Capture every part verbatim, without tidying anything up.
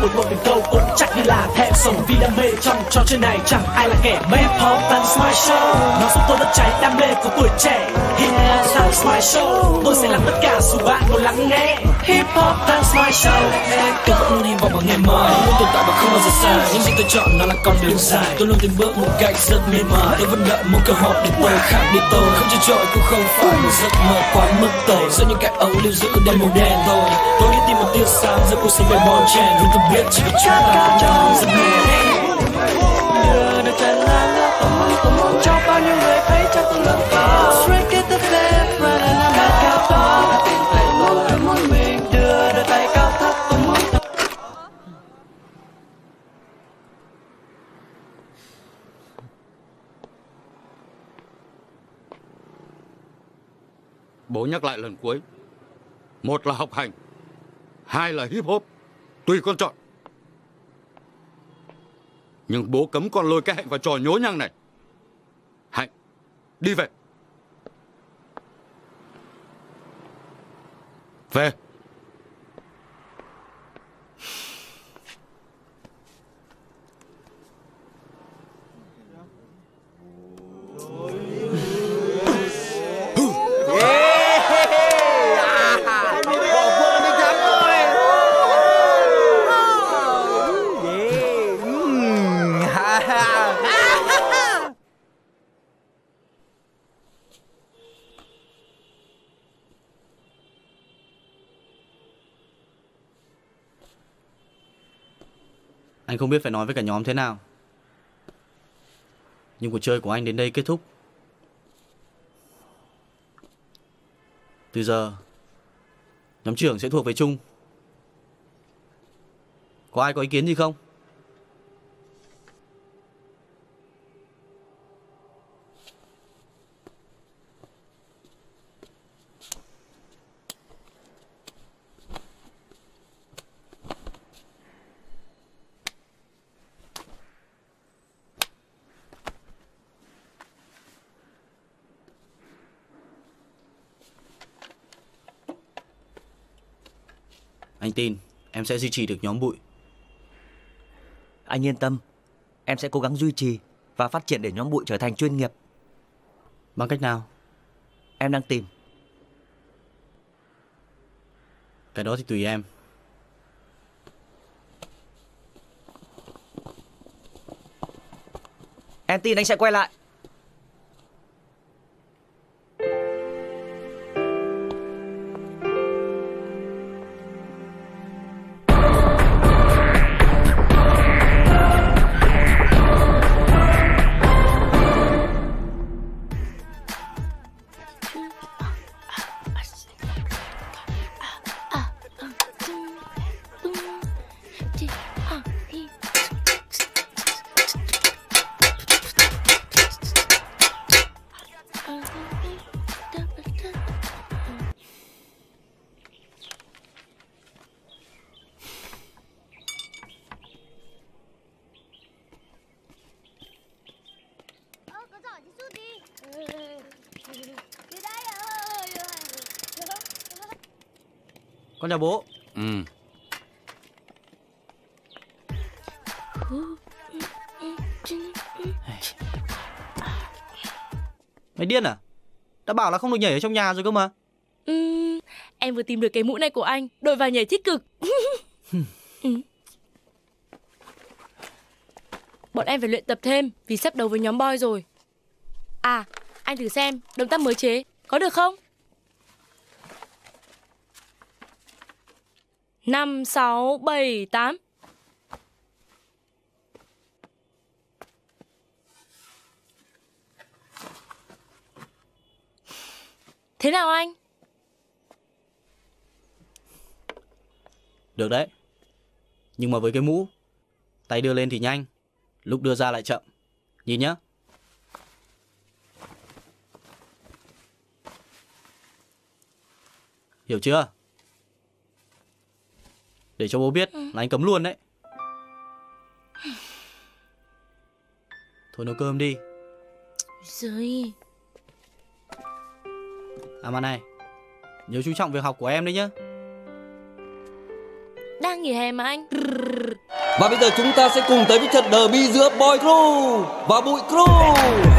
một một mình câu cũng chắc như là thèm sống vì đam mê trong trò chơi này chẳng ai là kẻ mê. Hip hop that's my show, nó giúp tôi đốt cháy đam mê của tuổi trẻ. Hip hop that's my show, tôi sẽ làm tất cả dù bạn ngồi lắng nghe. Hip hop that's my show, tôi vẫn luôn hy vọng vào ngày mai, luôn tồn tại và không bao giờ sai. Những gì tôi chọn nó là con đường dài, tôi luôn từng bước một cách rất mê man. Tôi vẫn đợi một cơ hội để tôi khác biệt tôi, không chỉ trội cũng không phải một giấc mơ quá mức tồi. Giữa những cái ấu lưu giữ đêm màu đen thôi, tôi đi tìm một tia sáng giữa cuộc sống về bon chen. Vì tôi biết chỉ có chúng ta trong giấc mơ. Đưa đôi chân lan lướt, tôi muốn tôi muốn cho bao nhiêu người thấy trong tôi lớn cao. Straight get the fame, ra là làm mẹ cao to. Tìm thấy luôn tôi muốn mình đưa đôi tay cao thấp, tôi muốn. Bố nhắc lại lần cuối, một là học hành, hai là hip hop, tùy con chọn. Nhưng bố cấm con lôi cái Hạnh vào trò nhố nhăng này. Hạnh, đi về. Về. Anh không biết phải nói với cả nhóm thế nào, nhưng cuộc chơi của anh đến đây kết thúc. Từ giờ nhóm trưởng sẽ thuộc về Trung. Có ai có ý kiến gì không? Anh tin em sẽ duy trì được nhóm bụi. Anh yên tâm, em sẽ cố gắng duy trì và phát triển để nhóm bụi trở thành chuyên nghiệp. Bằng cách nào? Em đang tìm. Cái đó thì tùy em. Em tin anh sẽ quay lại. Con chào bố. Ừ. Mày điên à? Đã bảo là không được nhảy ở trong nhà rồi cơ mà. Ừ, em vừa tìm được cái mũ này của anh, đội vào nhảy thích cực. Ừ. Bọn em phải luyện tập thêm vì sắp đấu với nhóm boy rồi. À, anh thử xem động tác mới chế có được không? Năm, sáu, bảy, tám. Thế nào anh? Được đấy. Nhưng mà với cái mũ, tay đưa lên thì nhanh, lúc đưa ra lại chậm. Nhìn nhá. Hiểu chưa? Để cho bố biết ừ. là anh cấm luôn đấy. Thôi nấu cơm đi. Rồi. À mà này, nhớ chú trọng việc học của em đấy nhá. Đang nghỉ hè mà anh. Và bây giờ chúng ta sẽ cùng tới với trận derby giữa Boy Crew và Bụi Crew.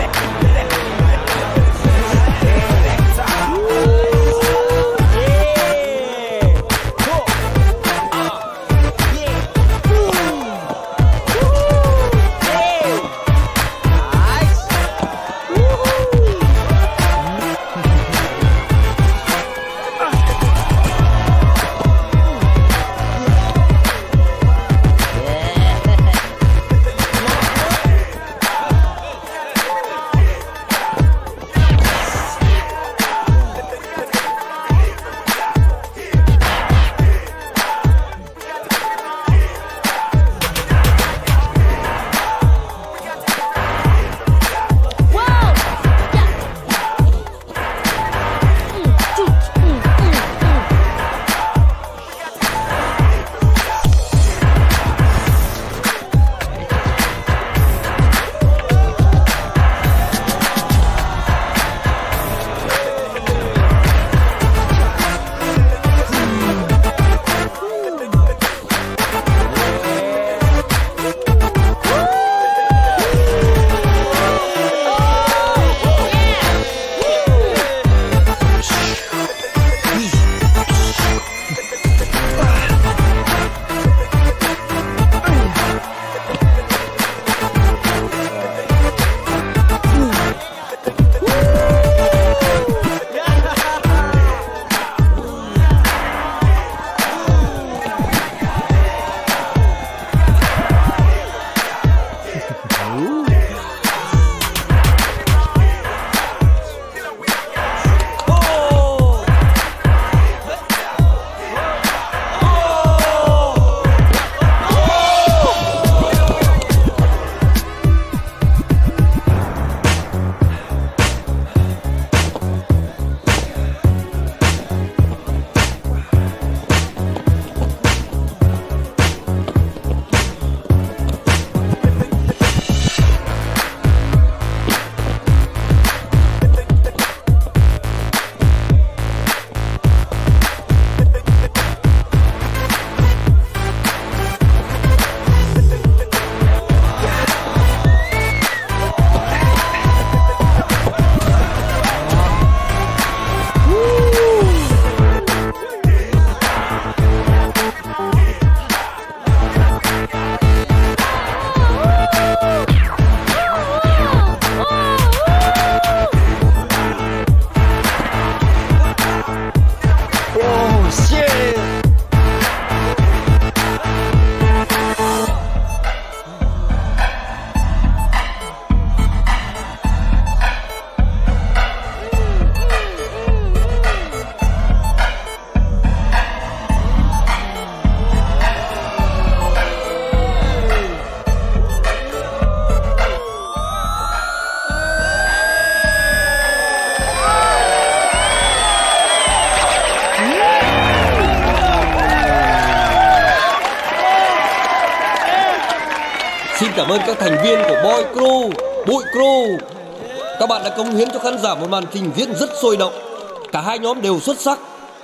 Cảm ơn các thành viên của Boy Crew, Bụi Crew. Các bạn đã cống hiến cho khán giả một màn trình diễn rất sôi động. Cả hai nhóm đều xuất sắc.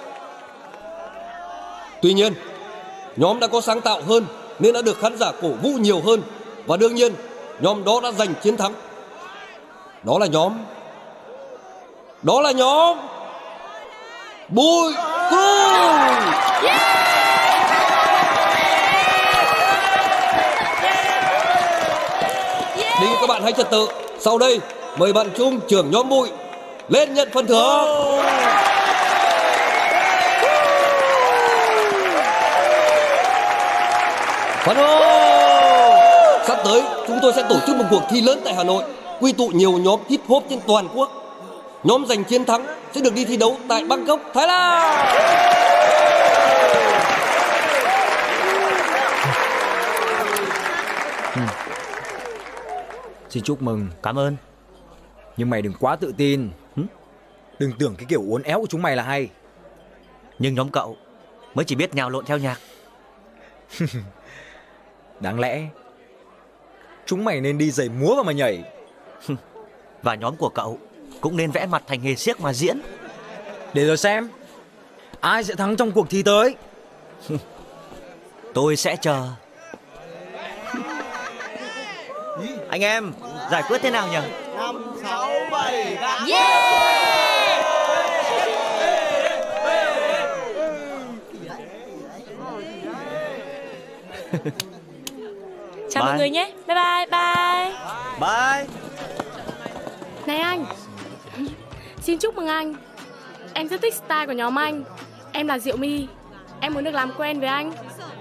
Tuy nhiên, nhóm đã có sáng tạo hơn nên đã được khán giả cổ vũ nhiều hơn. Và đương nhiên, nhóm đó đã giành chiến thắng. Đó là nhóm Đó là nhóm Bụi Crew. Đi các bạn hãy trật tự. Sau đây mời bạn Trung, trưởng nhóm Bụi, lên nhận phần thưởng. Phấn ơi! Sắp tới chúng tôi sẽ tổ chức một cuộc thi lớn tại Hà Nội, quy tụ nhiều nhóm hip hop trên toàn quốc. Nhóm giành chiến thắng sẽ được đi thi đấu tại Bangkok, Thái Lan. Xin chúc mừng. Cảm ơn. Nhưng mày đừng quá tự tin. Đừng tưởng cái kiểu uốn éo của chúng mày là hay. Nhưng nhóm cậu mới chỉ biết nhào lộn theo nhạc. Đáng lẽ chúng mày nên đi giày múa và mà nhảy. Và nhóm của cậu cũng nên vẽ mặt thành hề xiếc mà diễn. Để rồi xem ai sẽ thắng trong cuộc thi tới. Tôi sẽ chờ. Anh em giải quyết thế nào nhỉ? Năm, sáu, bảy, tám. Chào mọi người nhé. Bye bye bye. Bye. Này anh. Xin chúc mừng anh. Em rất thích style của nhóm anh. Em là Diệu My. Em muốn được làm quen với anh.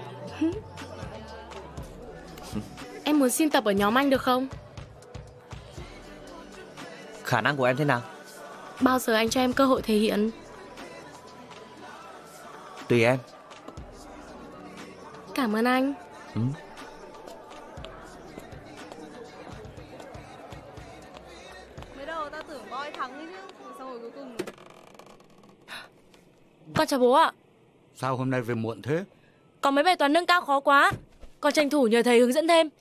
Em muốn xin tập ở nhóm anh được không? Khả năng của em thế nào? Bao giờ anh cho em cơ hội thể hiện? Tùy em. Cảm ơn anh. Ừ. Mới đầu tao tưởng boy thắng ấy chứ, xong rồi cuối cùng. Con chào bố ạ. Sao hôm nay về muộn thế? Có mấy bài toán nâng cao khó quá. Con tranh thủ nhờ thầy hướng dẫn thêm.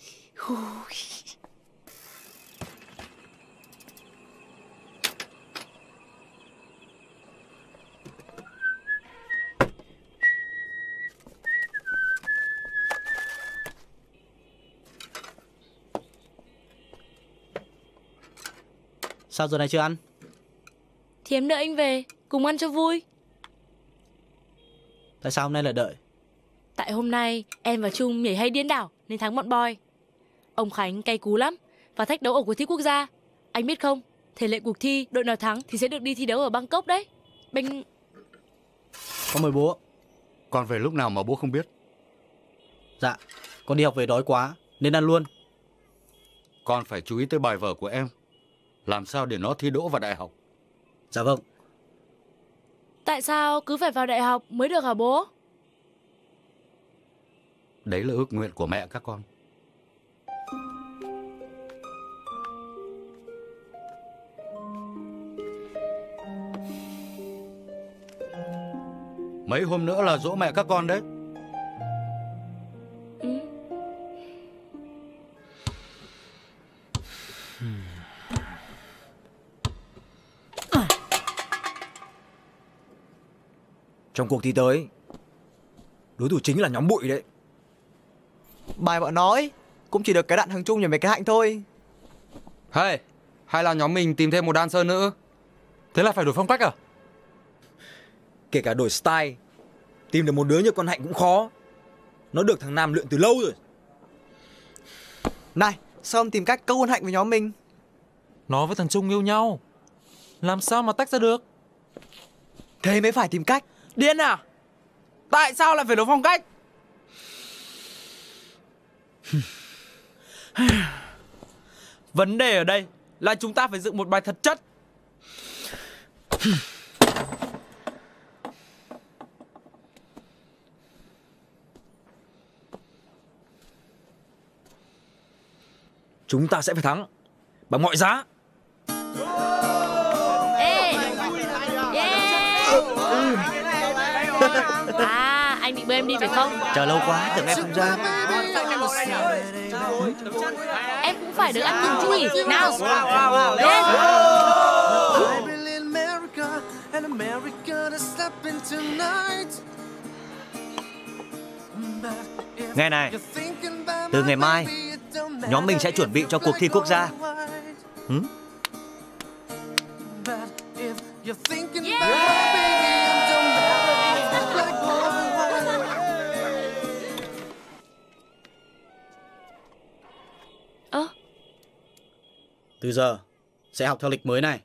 Sao giờ này chưa ăn? Thì em đợi anh về, cùng ăn cho vui. Tại sao hôm nay lại đợi? Tại hôm nay em và Trung nhảy hay điên đảo nên thắng bọn boy. Ông Khánh cay cú lắm và thách đấu ở cuộc thi quốc gia. Anh biết không, thể lệ cuộc thi đội nào thắng thì sẽ được đi thi đấu ở Bangkok đấy. Bên... Con mời bố. Con về lúc nào mà bố không biết? Dạ, con đi học về đói quá nên ăn luôn. Con phải chú ý tới bài vở của em. Làm sao để nó thi đỗ vào đại học. Dạ vâng. Tại sao cứ phải vào đại học mới được hả bố? Đấy là ước nguyện của mẹ các con. Mấy hôm nữa là giỗ mẹ các con đấy. Ừ. Trong cuộc thi tới, đối thủ chính là nhóm bụi đấy. Bài bọn nói cũng chỉ được cái đạn thằng Trung nhảy mấy cái Hạnh thôi. Hey, hay là nhóm mình tìm thêm một dancer nữa? Thế là phải đổi phong cách à? Kể cả đổi style, tìm được một đứa như con Hạnh cũng khó. Nó được thằng Nam luyện từ lâu rồi. Này, sao ông tìm cách câu hôn Hạnh với nhóm mình? Nó với thằng Trung yêu nhau, làm sao mà tách ra được? Thế mới phải tìm cách. Điên à? Tại sao lại phải đổi phong cách? Vấn đề ở đây là chúng ta phải dựng một bài thật chất. Chúng ta sẽ phải thắng bằng mọi giá. Ê! Yeah! À, anh định bơi em đi phải không? Chờ lâu quá tưởng em không ra. Em cũng phải được ăn mừng chứ nhỉ? Nào! Lên! Nghe này, từ ngày mai nhóm mình sẽ chuẩn bị cho cuộc thi quốc gia. Ừ? Ơ? Từ giờ sẽ học theo lịch mới này.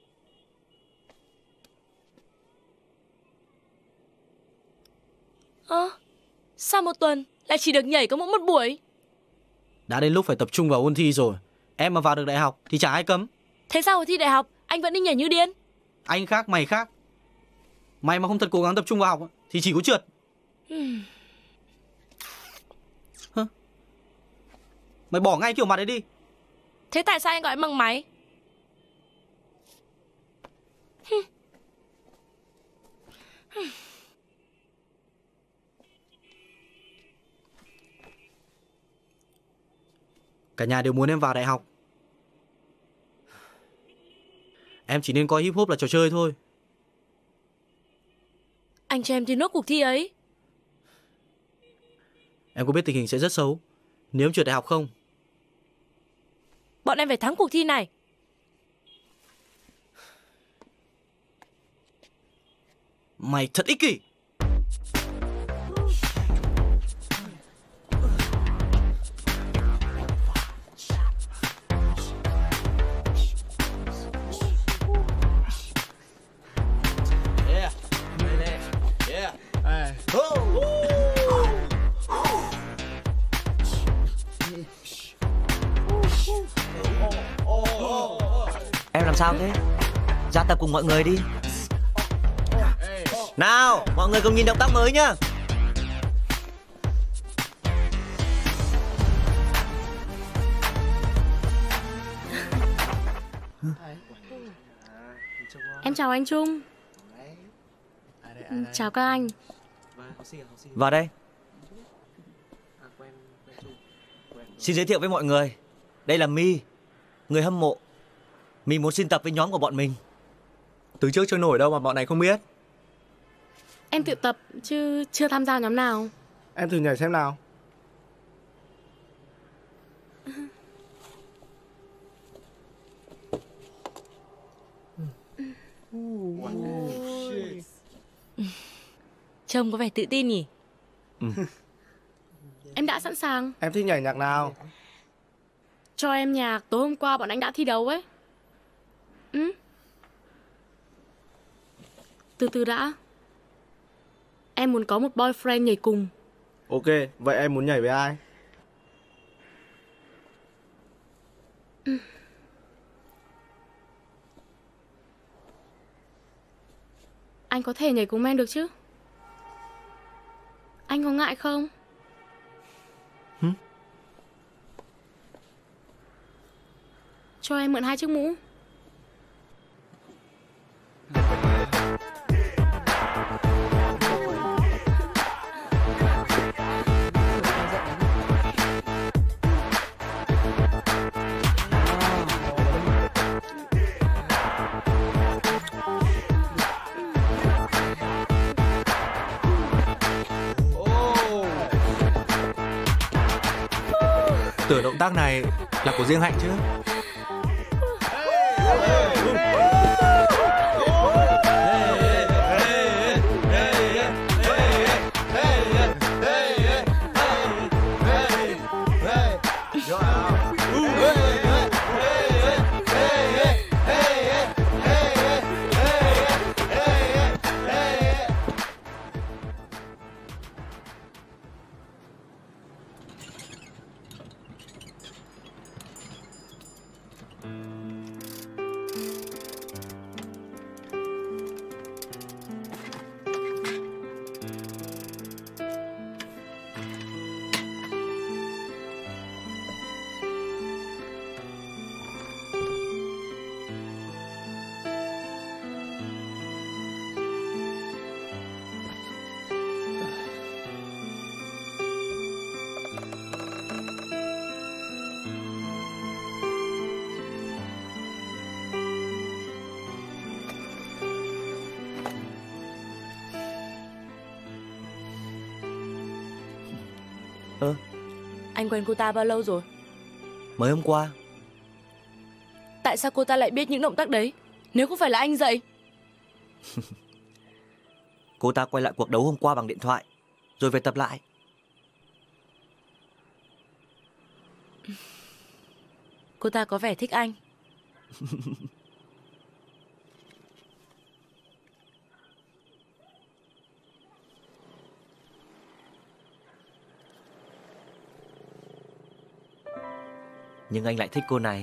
Ơ? Sao một tuần lại chỉ được nhảy có mỗi một buổi? Đã đến lúc phải tập trung vào ôn thi rồi. Em mà vào được đại học thì chả ai cấm. Thế sao ở thi đại học anh vẫn đi nhảy như điên? Anh khác mày khác. Mày mà không thật cố gắng tập trung vào học thì chỉ có trượt. Hả? Mày bỏ ngay kiểu mặt ấy đi. Thế tại sao anh gọi em bằng máy? Cả nhà đều muốn em vào đại học. Em chỉ nên coi hip hop là trò chơi thôi. Anh cho em thi nốt cuộc thi ấy. Em có biết tình hình sẽ rất xấu nếu em trượt đại học không? Bọn em phải thắng cuộc thi này. Mày thật ích kỷ. Em làm sao thế? Ra tập cùng mọi người đi. Nào, mọi người cùng nhìn động tác mới nhá. Em chào anh Trung. Chào các anh. Vào đây. Xin giới thiệu với mọi người, đây là My, người hâm mộ. My muốn xin tập với nhóm của bọn mình. Từ trước chưa nổi đâu mà bọn này không biết. Em tự tập chứ chưa tham gia nhóm nào. Em thử nhảy xem nào. Trông có vẻ tự tin nhỉ? Ừ. Em đã sẵn sàng. Em thích nhảy nhạc nào? Cho em nhạc tối hôm qua bọn anh đã thi đấu ấy. Ừ. Từ từ đã. Em muốn có một boyfriend nhảy cùng. Ok, vậy em muốn nhảy với ai? Ừ. Anh có thể nhảy cùng em được chứ? Anh có ngại không? Hử? Cho em mượn hai chiếc mũ. Tưởng động tác này là của riêng Hạnh chứ. Ơ, Anh quen cô ta bao lâu rồi? mới hôm qua. Tại sao cô ta lại biết những động tác đấy? Nếu không phải là anh dạy. Cô ta quay lại cuộc đấu hôm qua bằng điện thoại, rồi về tập lại. Cô ta có vẻ thích anh. Nhưng anh lại thích cô này.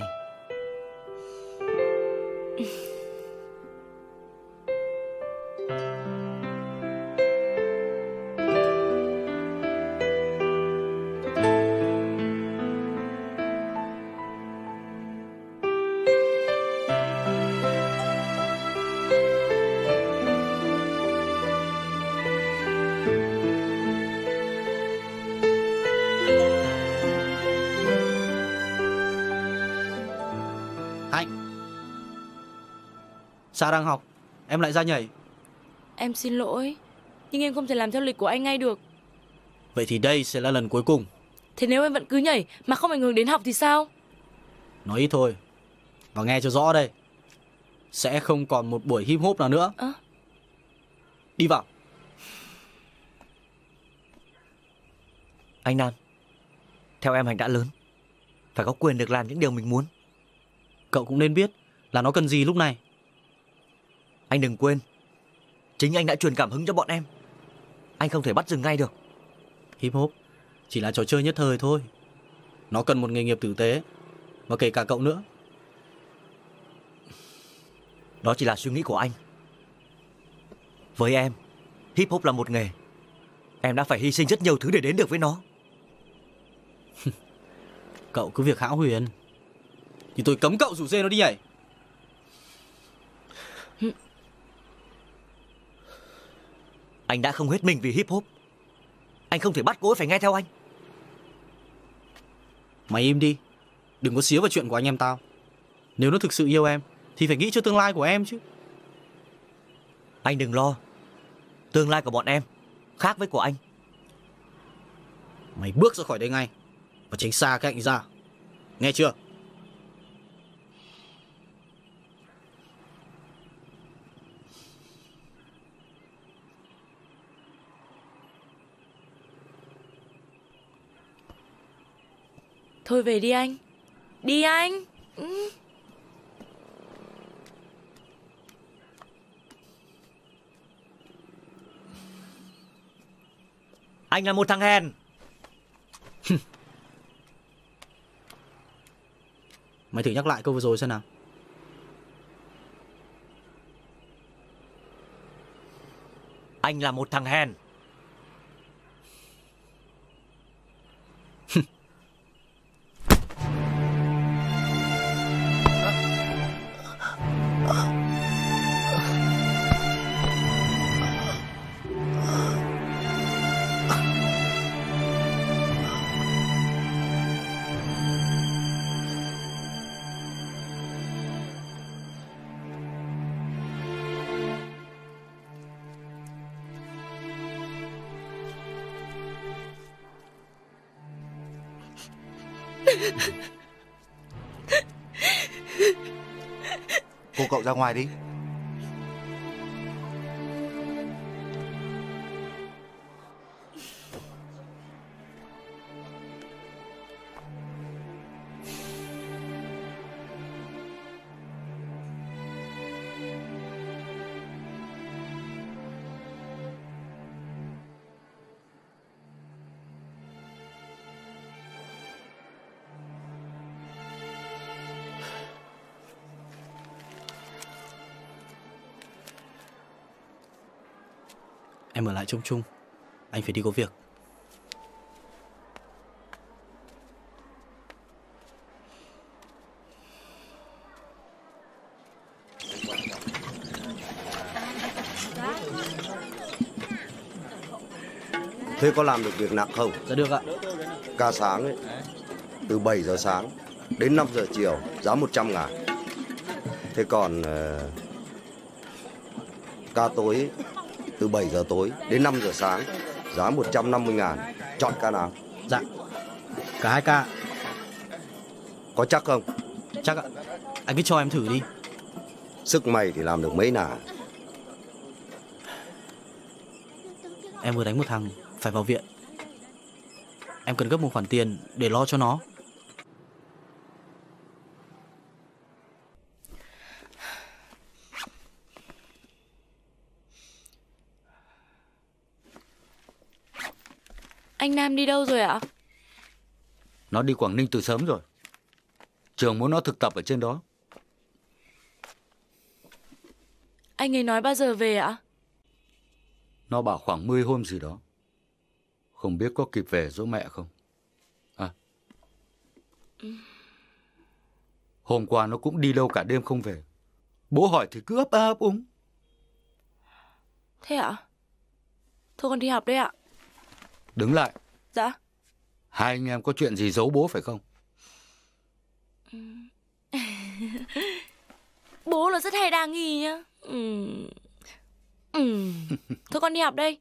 Sa đang học, em lại ra nhảy. Em xin lỗi, nhưng em không thể làm theo lịch của anh ngay được. Vậy thì đây sẽ là lần cuối cùng. Thế nếu em vẫn cứ nhảy mà không ảnh hưởng đến học thì sao? Nói ít thôi. Và nghe cho rõ đây. Sẽ không còn một buổi hip hop nào nữa. À? Đi vào. Anh Nam, theo em Hanh đã lớn, phải có quyền được làm những điều mình muốn. Cậu cũng nên biết là nó cần gì lúc này. Anh đừng quên, chính anh đã truyền cảm hứng cho bọn em. Anh không thể bắt dừng ngay được. Hip hop chỉ là trò chơi nhất thời thôi. Nó cần một nghề nghiệp tử tế. Và kể cả cậu nữa. Đó chỉ là suy nghĩ của anh. Với em, hip hop là một nghề. Em đã phải hy sinh rất nhiều thứ để đến được với nó. Cậu cứ việc hão huyền. Thì tôi cấm cậu rủ dê nó đi nhảy. Anh đã không hết mình vì hip hop. Anh không thể bắt cô ấy phải nghe theo anh. Mày im đi. Đừng có xía vào chuyện của anh em tao. Nếu nó thực sự yêu em thì phải nghĩ cho tương lai của em chứ. Anh đừng lo. Tương lai của bọn em khác với của anh. Mày bước ra khỏi đây ngay. Và tránh xa cái anh ra. Nghe chưa? Thôi về đi anh. Đi anh. Ừ. Anh là một thằng hèn. Mày thử nhắc lại câu vừa rồi xem nào. Anh là một thằng hèn. Cô cậu ra ngoài đi. Em ở lại trông Trung. Anh phải đi có việc. Thế có làm được việc nặng không? Dạ được ạ. Ca sáng ấy, từ bảy giờ sáng đến năm giờ chiều, giá một trăm ngàn. Thế còn uh, ca tối ấy, từ bảy giờ tối đến năm giờ sáng, giá một trăm năm mươi ngàn. Chọn ca nào? Dạ, cả hai ca. Có chắc không? Chắc ạ. Anh cứ cho em thử đi. Sức mày thì làm được mấy nà. Em vừa đánh một thằng phải vào viện. Em cần gấp một khoản tiền để lo cho nó. Anh Nam đi đâu rồi ạ? Nó đi Quảng Ninh từ sớm rồi. Trường muốn nó thực tập ở trên đó. Anh ấy nói bao giờ về ạ? Nó bảo khoảng mười hôm gì đó. Không biết có kịp về dỗ mẹ không? À. Ừ. Hôm qua nó cũng đi đâu cả đêm không về. Bố hỏi thì cứ ấp a ấp úng. Thế ạ? Thôi con đi học đây ạ. Đứng lại. Dạ. Hai anh em có chuyện gì giấu bố phải không? Ừ. Bố là rất hay đa nghi nhá. Ừ. Ừ. Thôi con đi học đây.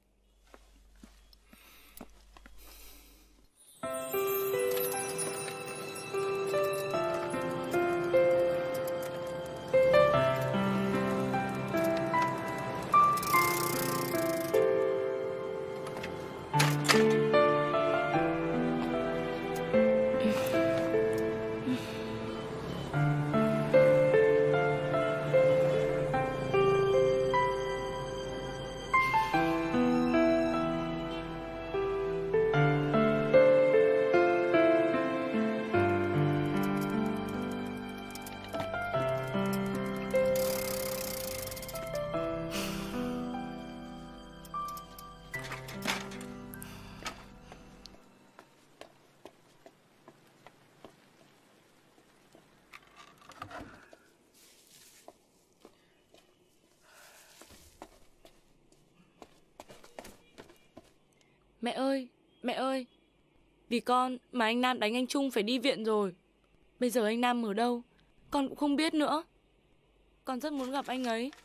Mẹ ơi, mẹ ơi. Vì con mà anh Nam đánh anh Trung phải đi viện rồi. Bây giờ anh Nam ở đâu, con cũng không biết nữa. Con rất muốn gặp anh ấy.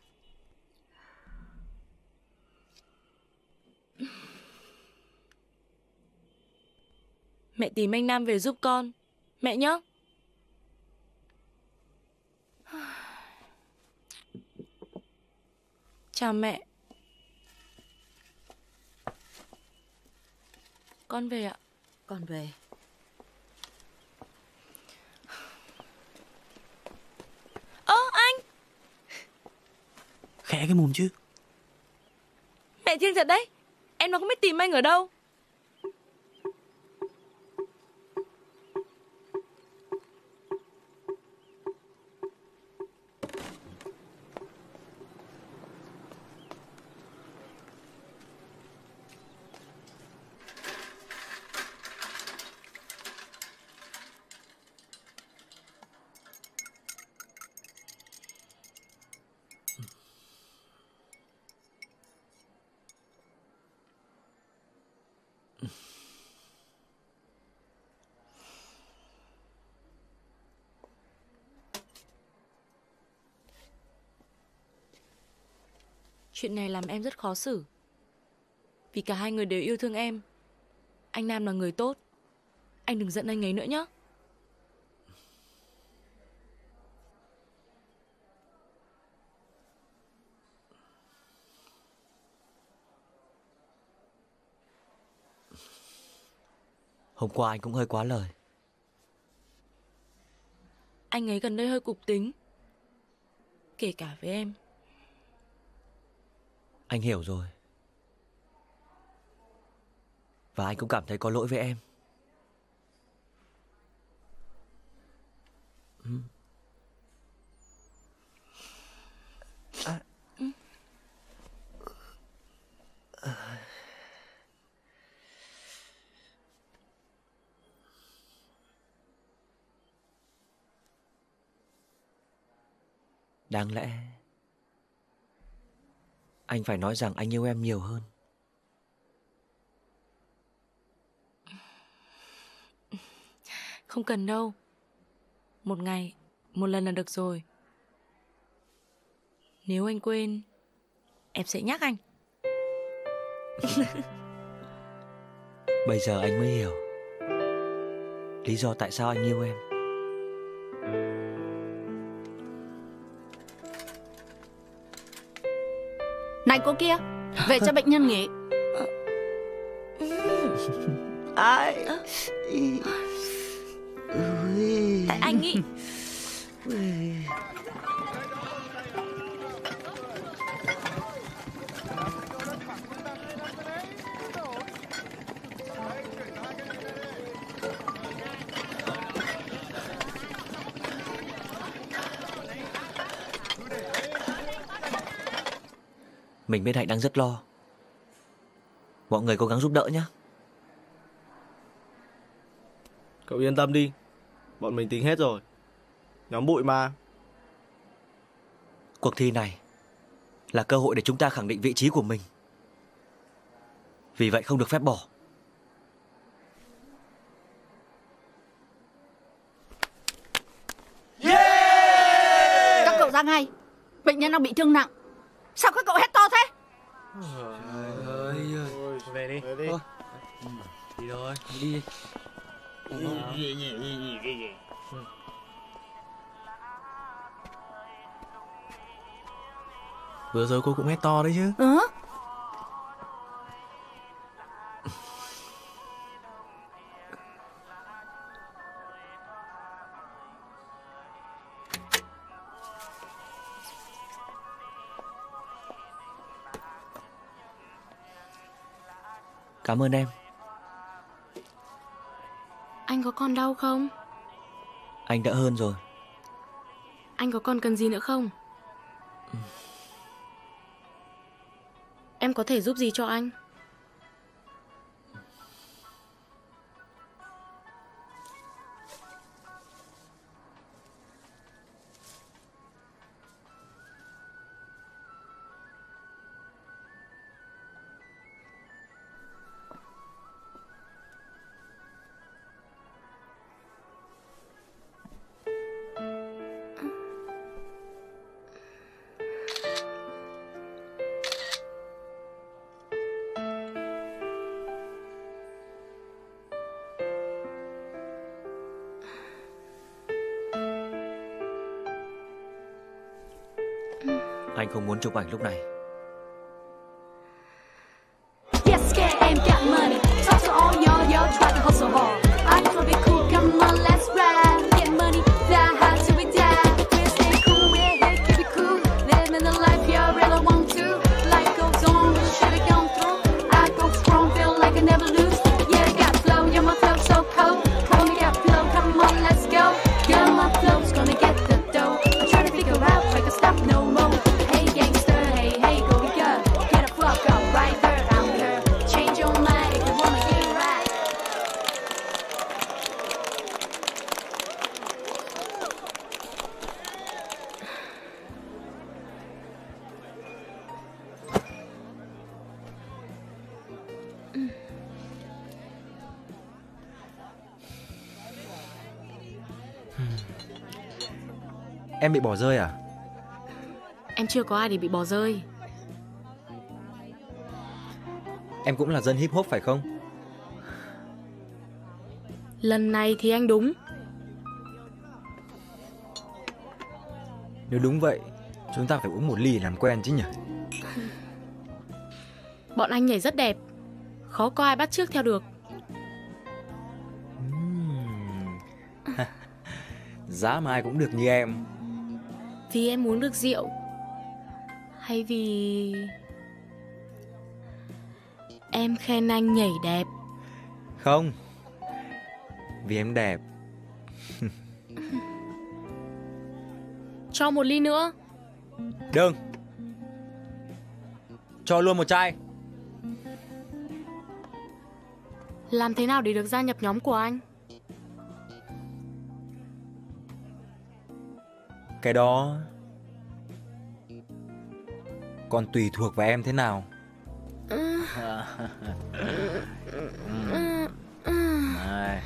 Mẹ tìm anh Nam về giúp con, mẹ nhé. Chào mẹ. Con về ạ. Con về. Ơ anh. Khẽ cái mồm chứ. Mẹ thiêng thật đấy. Em nó không biết tìm anh ở đâu. Chuyện này làm em rất khó xử. Vì cả hai người đều yêu thương em. Anh Nam là người tốt. Anh đừng giận anh ấy nữa nhé. Hôm qua anh cũng hơi quá lời. Anh ấy gần đây hơi cục tính. Kể cả với em. Anh hiểu rồi. Và anh cũng cảm thấy có lỗi với em. Ừ. À. Ừ. À. Đáng lẽ anh phải nói rằng anh yêu em nhiều hơn. Không cần đâu. Một ngày, một lần là được rồi. Nếu anh quên, em sẽ nhắc anh. Bây giờ anh mới hiểu lý do tại sao anh yêu em. Này cô kia, về cho bệnh nhân nghỉ. Ai? Tại anh ý. Mình bên Hạnh đang rất lo. Mọi người cố gắng giúp đỡ nhé. Cậu yên tâm đi. Bọn mình tính hết rồi. Nhóm bụi mà. Cuộc thi này là cơ hội để chúng ta khẳng định vị trí của mình. Vì vậy không được phép bỏ. Yeah! Các cậu ra ngay. Bệnh nhân đang bị thương nặng. Sao các cậu hét to thế? Trời ơi. Về đi. Về đi. Thôi. Đi thôi. Đi. Vừa rồi cô cũng hét to đấy chứ. Ừ. Cảm ơn em. Anh có còn đau không? Anh đỡ hơn rồi. Anh có còn cần gì nữa không? Ừ. Em có thể giúp gì cho anh? Anh không muốn chụp ảnh lúc này. Yes, yeah, and got money. Talk to all y'all, y'all try to hustle hard. I try to be cool, come on, let's ride. Get money, fly high till we die. We'll stay cool, we're here, keep it cool. Living the life y'all really want to. Life goes on, we should have gone through. I go strong, feel like I never lose. Yeah, I got flow, yeah, my flow so cold. Come on, got flow, come on, let's go. Yeah, my flow's gonna get the dough. I try to figure out if I can stop no more. Hey, gangster, hey, hey, go, go. Get a fuck up right there, I'm here. Change your mind if you wanna get right. Em bị bỏ rơi à? Em chưa có ai để bị bỏ rơi. Em cũng là dân hip hop phải không? Lần này thì anh đúng. Nếu đúng vậy, chúng ta phải uống một ly để làm quen chứ nhỉ? Bọn anh nhảy rất đẹp, khó có ai bắt chước theo được. Giá mà ai cũng được như em. Vì em muốn được rượu, hay vì em khen anh nhảy đẹp? Không, vì em đẹp. Cho một ly nữa. Đừng. Cho luôn một chai. Làm thế nào để được gia nhập nhóm của anh? Cái đó còn tùy thuộc vào em thế nào. Này.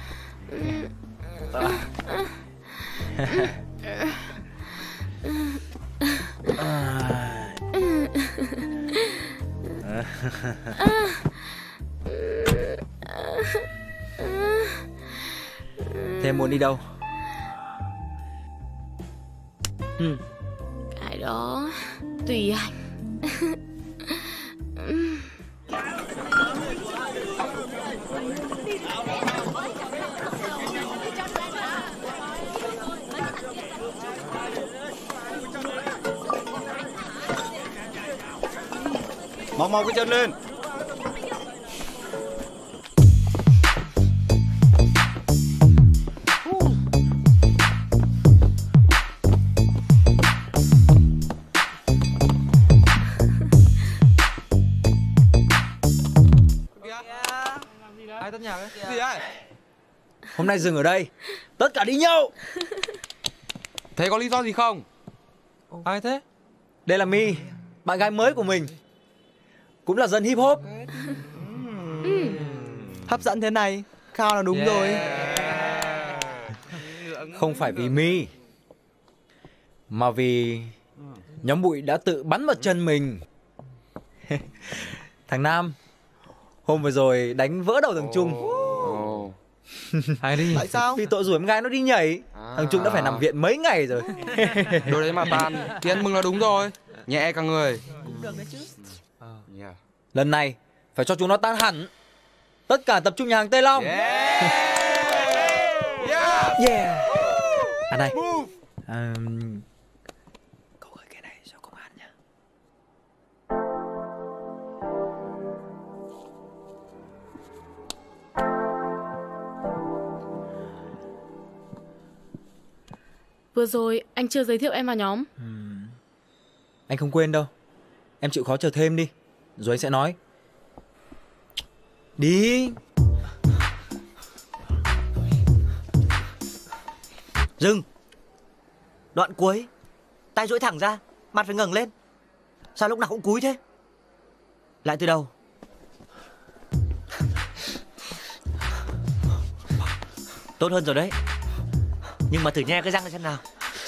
Thế em muốn đi đâu? Ừ. Cái đó tùy anh. Mau mau cái chân lên. Ai tắt nhạc ấy? Gì ấy? Hôm nay dừng ở đây. Tất cả đi nhậu. Thế có lý do gì không? Ai thế? Đây là My, bạn gái mới của mình. Cũng là dân hip hop. Ừ. Hấp dẫn thế này, Khao là đúng yeah. rồi. Không phải vì My, mà vì nhóm bụi đã tự bắn vào chân mình. Thằng Nam hôm vừa rồi đánh vỡ đầu thằng Trung. Oh. Hay đi. Tại sao? Vì tội rủ em gái nó đi nhảy. À. Thằng Trung đã phải nằm viện mấy ngày rồi. Đồ đấy mà tan thì ăn mừng là đúng rồi. Nhẹ cả người. Cũng được đấy chứ. Yeah. Lần này phải cho chúng nó tan hẳn. Tất cả tập trung nhà hàng Tây Long. Yeah. Yeah. Yeah. À này. Um, cậu gửi cái này cho công an nhá. Vừa rồi anh chưa giới thiệu em vào nhóm. uhm. Anh không quên đâu. Em chịu khó chờ thêm đi, rồi anh sẽ nói. Đi. Dừng. Đoạn cuối, tay duỗi thẳng ra, mặt phải ngẩng lên. Sao lúc nào cũng cúi thế? Lại từ đầu. Tốt hơn rồi đấy. Nhưng mà thử nhe cái răng này xem nào.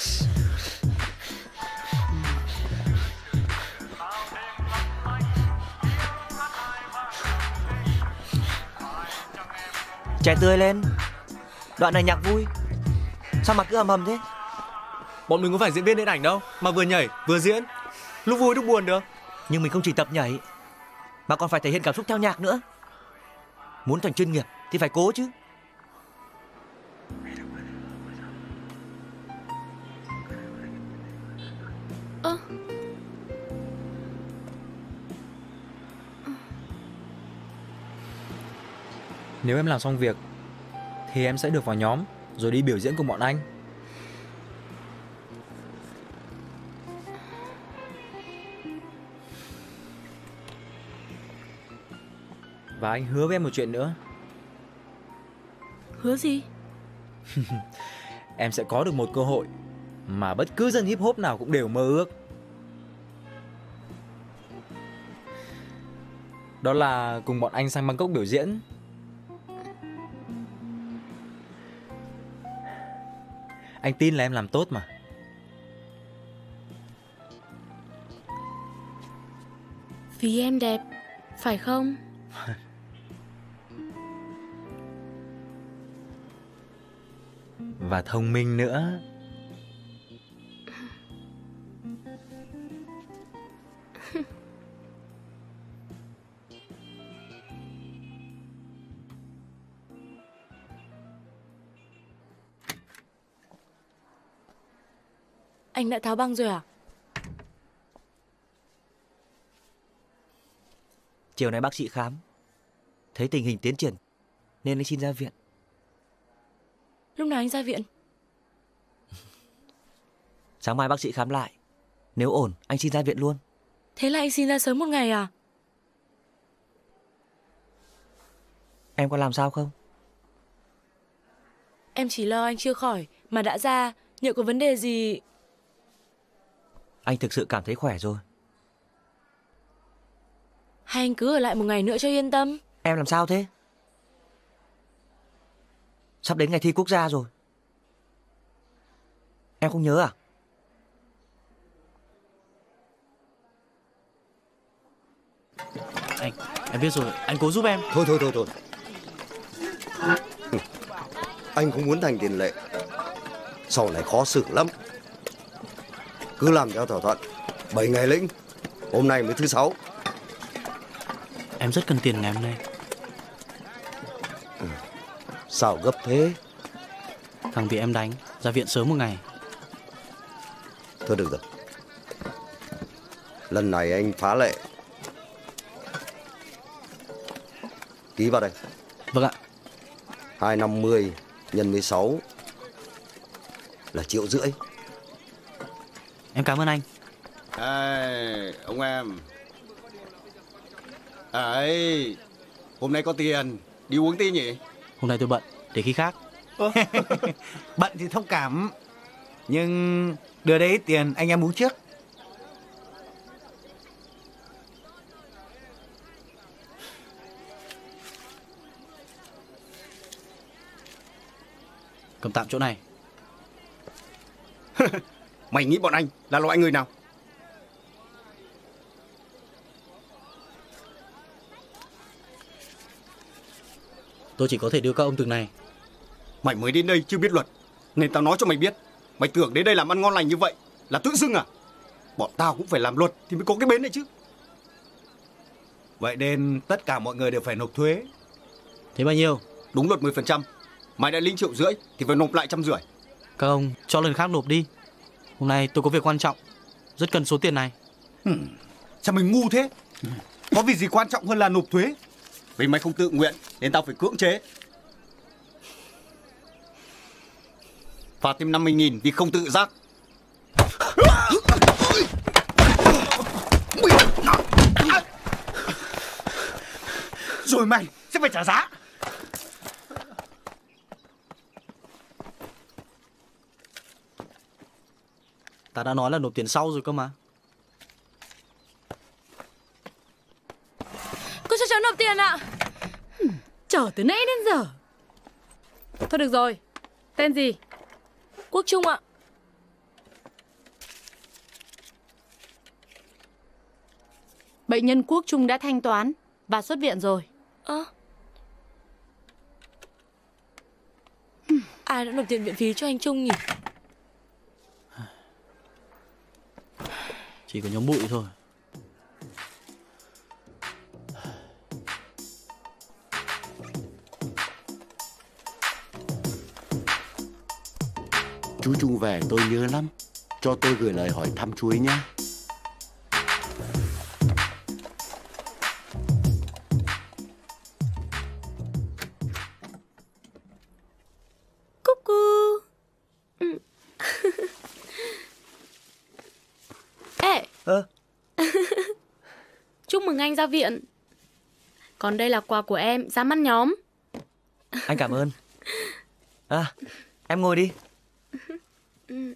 Trẻ tươi lên. Đoạn này nhạc vui. Sao mà cứ hầm hầm thế? Bọn mình có phải diễn viên điện ảnh đâu mà vừa nhảy vừa diễn. lúc vui lúc buồn được. Nhưng mình không chỉ tập nhảy mà còn phải thể hiện cảm xúc theo nhạc nữa. Muốn thành chuyên nghiệp thì phải cố chứ. Ơ. Nếu em làm xong việc thì em sẽ được vào nhóm rồi đi biểu diễn cùng bọn anh. Và anh hứa với em một chuyện nữa. Hứa gì? Em sẽ có được một cơ hội mà bất cứ dân hip hop nào cũng đều mơ ước. Đó là cùng bọn anh sang Bangkok biểu diễn. Anh tin là em làm tốt mà. Vì em đẹp, phải không? Và thông minh nữa. Anh đã tháo băng rồi à? Chiều nay bác sĩ khám, thấy tình hình tiến triển nên anh xin ra viện. Lúc nào anh ra viện? Sáng mai bác sĩ khám lại, nếu ổn anh xin ra viện luôn. Thế là anh xin ra sớm một ngày à? Em có làm sao không? Em chỉ lo anh chưa khỏi mà đã ra, nhỡ có vấn đề gì. Anh thực sự cảm thấy khỏe rồi. Hay anh cứ ở lại một ngày nữa cho yên tâm. Em làm sao thế? Sắp đến ngày thi quốc gia rồi. Em không nhớ à? Anh, em biết rồi, anh cố giúp em. Thôi thôi thôi thôi. Anh không muốn thành tiền lệ. Sau này khó xử lắm. Cứ làm theo thỏa thuận. Bảy ngày lĩnh. Hôm nay mới thứ sáu. Em rất cần tiền ngày hôm nay. Sao gấp thế? Thằng bị em đánh, ra viện sớm một ngày. Thôi được rồi. Lần này anh phá lệ. Ký vào đây. Vâng ạ. Hai năm mươi nhân với sáu là triệu rưỡi. Em cảm ơn anh. Ê, ông em. Ấy, hôm nay có tiền, đi uống tí nhỉ? Hôm nay tôi bận, để khi khác. Bận thì thông cảm. Nhưng đưa đấy tiền anh em uống trước. Cầm tạm chỗ này. Mày nghĩ bọn anh là loại người nào? Tôi chỉ có thể đưa các ông từng này. Mày mới đến đây chưa biết luật, nên tao nói cho mày biết. Mày tưởng đến đây làm ăn ngon lành như vậy là tự dưng à? Bọn tao cũng phải làm luật thì mới có cái bến này chứ. Vậy nên tất cả mọi người đều phải nộp thuế. Thế bao nhiêu? Đúng luật mười phần trăm. Mày đã lĩnh triệu rưỡi thì phải nộp lại trăm rưỡi. Các ông cho lần khác nộp đi. Hôm nay tôi có việc quan trọng, rất cần số tiền này. Hmm. Sao mày ngu thế? Có việc gì quan trọng hơn là nộp thuế? Vì mày không tự nguyện nên tao phải cưỡng chế. Phạt thêm năm mươi nghìn vì không tự giác. Rồi mày sẽ phải trả giá. Ta đã nói là nộp tiền sau rồi cơ mà. Cô cho cháu nộp tiền ạ. Chờ từ nãy đến giờ. Thôi được rồi. Tên gì? Quốc Trung ạ. Bệnh nhân Quốc Trung đã thanh toán và xuất viện rồi. Ơ Ai đã nộp tiền viện phí cho anh Trung nhỉ? Chị Chỉ có nhóm bụi thôi. Chú Trung về tôi nhớ lắm. Cho tôi gửi lời hỏi thăm chú ấy nhé. Cúc cu. Ừ. Ê. Ơ. Chúc mừng anh ra viện. Còn đây là quà của em ra mắt nhóm. Anh cảm ơn. À, em ngồi đi. Ừ.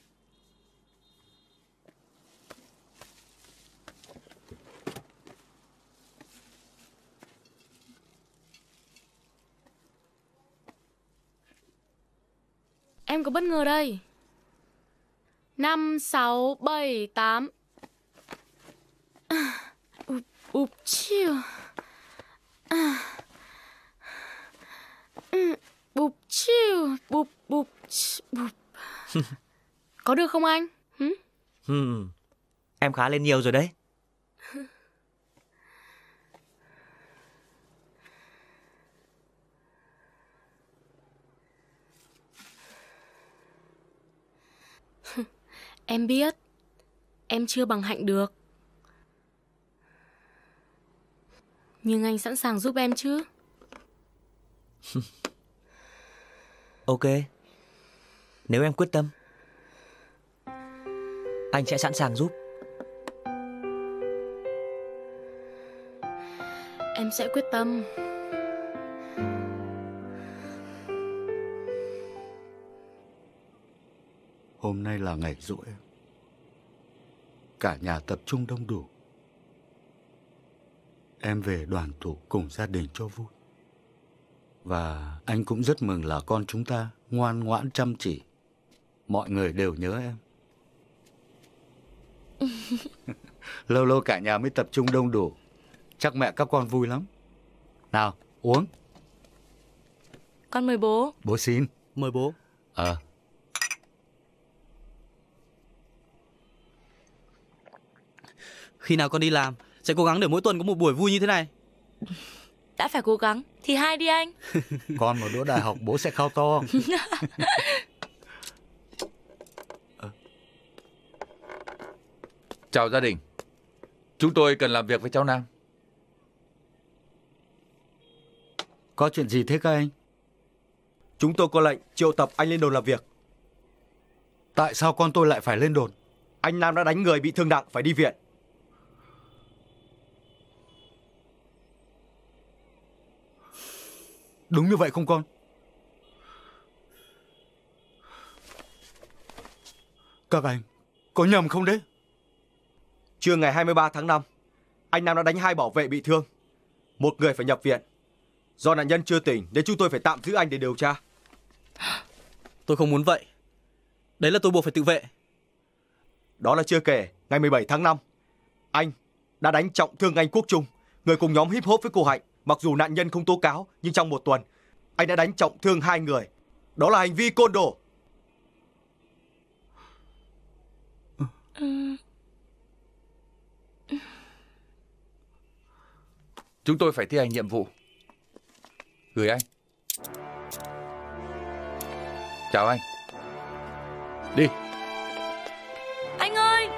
Em có bất ngờ đây. Năm, sáu, bảy, tám. Ụp, ụp, chiều. Bụp, chiều. Bụp, bụp, bụp. Có được không anh? Hử? Hmm. Em khá lên nhiều rồi đấy. Em biết. Em chưa bằng Hạnh được. Nhưng anh sẵn sàng giúp em chứ? Ok. Nếu em quyết tâm, anh sẽ sẵn sàng giúp. Em sẽ quyết tâm. Hôm nay là ngày giỗ em. Cả nhà tập trung đông đủ. Em về đoàn tụ cùng gia đình cho vui. Và anh cũng rất mừng là con chúng ta ngoan ngoãn chăm chỉ. Mọi người đều nhớ em. Lâu lâu cả nhà mới tập trung đông đủ. Chắc mẹ các con vui lắm. Nào, uống. Con mời bố. Bố xin. Mời bố. Ờ. Khi nào con đi làm sẽ cố gắng để mỗi tuần có một buổi vui như thế này. Đã phải cố gắng thì hai đi anh. Con mà đỗ đại học bố sẽ khao to. Chào gia đình. Chúng tôi cần làm việc với cháu Nam. Có chuyện gì thế các anh? Chúng tôi có lệnh triệu tập anh lên đồn làm việc. Tại sao con tôi lại phải lên đồn? Anh Nam đã đánh người bị thương nặng phải đi viện. Đúng như vậy không con? Các anh, có nhầm không đấy? Trưa ngày hai mươi ba tháng năm, anh Nam đã đánh hai bảo vệ bị thương. Một người phải nhập viện. Do nạn nhân chưa tỉnh nên chúng tôi phải tạm giữ anh để điều tra. Tôi không muốn vậy. Đấy là tôi buộc phải tự vệ. Đó là chưa kể, ngày mười bảy tháng năm, anh đã đánh trọng thương anh Quốc Trung, người cùng nhóm hip hop với cô Hạnh. Mặc dù nạn nhân không tố cáo, nhưng trong một tuần, anh đã đánh trọng thương hai người. Đó là hành vi côn đồ. Chúng tôi phải thi hành nhiệm vụ. Gửi anh. Chào anh. Đi. Anh ơi.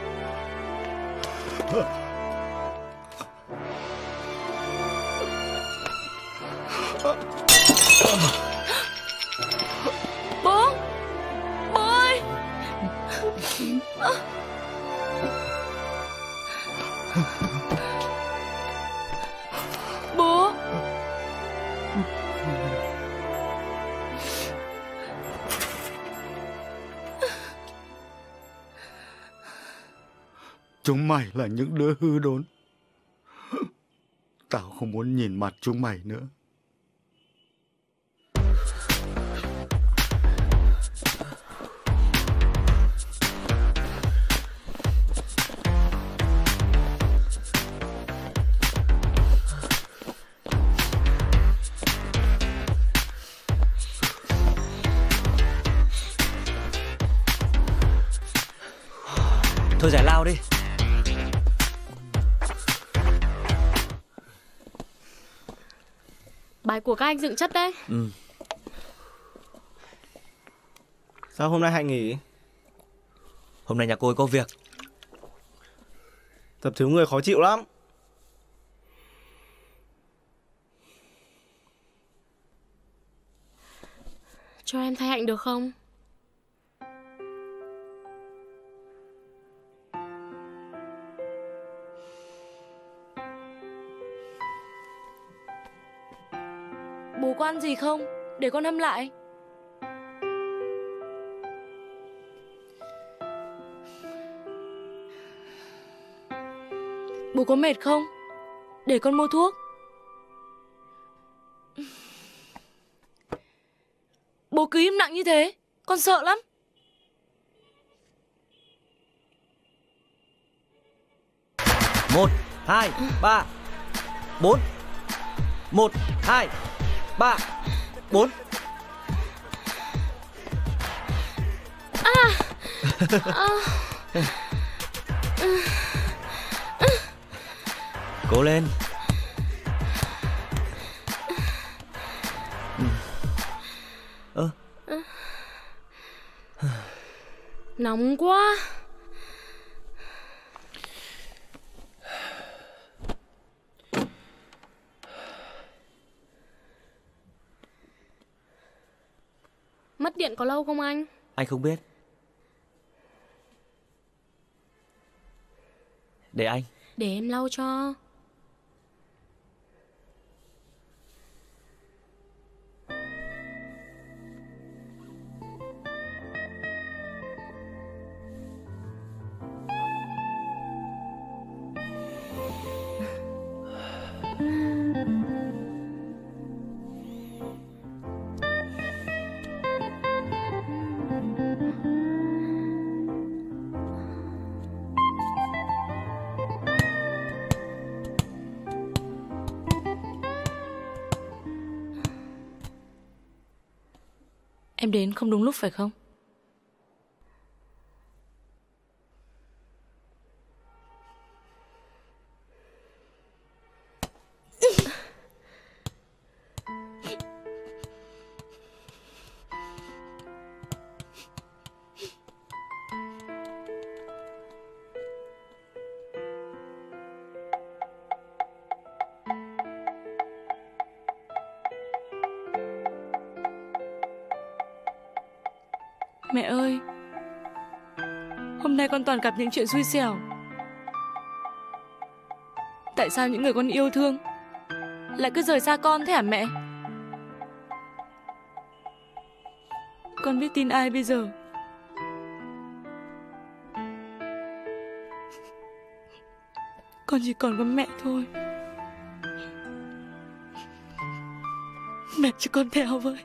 Bố. Bố ơi. Bố. Chúng mày là những đứa hư đốn. Tao không muốn nhìn mặt chúng mày nữa. Thôi giải lao đi. Bài của các anh dựng chất đấy. Ừ. Sao hôm nay Hạnh nghỉ? Hôm nay nhà cô ấy có việc. Tập thiếu người khó chịu lắm. Cho em thay Hạnh được không? Bố có ăn gì không? Để con hâm lại. Bố có mệt không? Để con mua thuốc. Bố cứ im lặng như thế, con sợ lắm. Một, hai, ba, bốn. Một, hai, ba, bốn. À. À. Cố lên. Ơ. Nóng quá. Mất điện có lâu không anh? Anh không biết. Để anh. Để em lau cho. Em đến không đúng lúc phải không? Mẹ ơi, hôm nay con toàn gặp những chuyện xui xẻo. Tại sao những người con yêu thương lại cứ rời xa con thế hả mẹ? Con biết tin ai bây giờ? Con chỉ còn có mẹ thôi. Mẹ cho con theo với.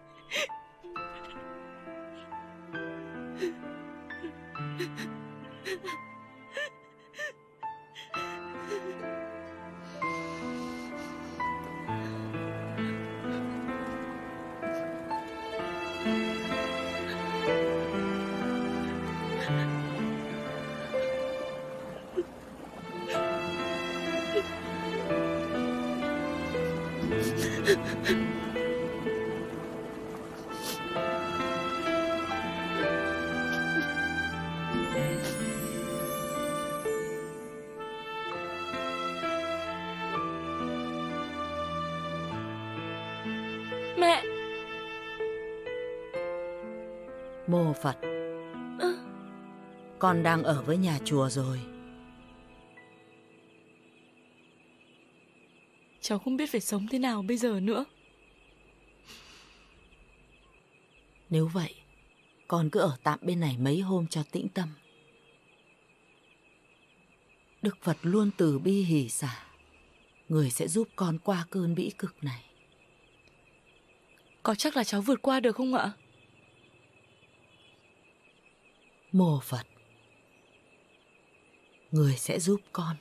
Mẹ. Mô Phật. À. Con đang ở với nhà chùa rồi. Cháu không biết phải sống thế nào bây giờ nữa. Nếu vậy, con cứ ở tạm bên này mấy hôm cho tĩnh tâm. Đức Phật luôn từ bi hỷ xả. Người sẽ giúp con qua cơn bĩ cực này. Có chắc là cháu vượt qua được không ạ? Mô Phật. Người sẽ giúp con.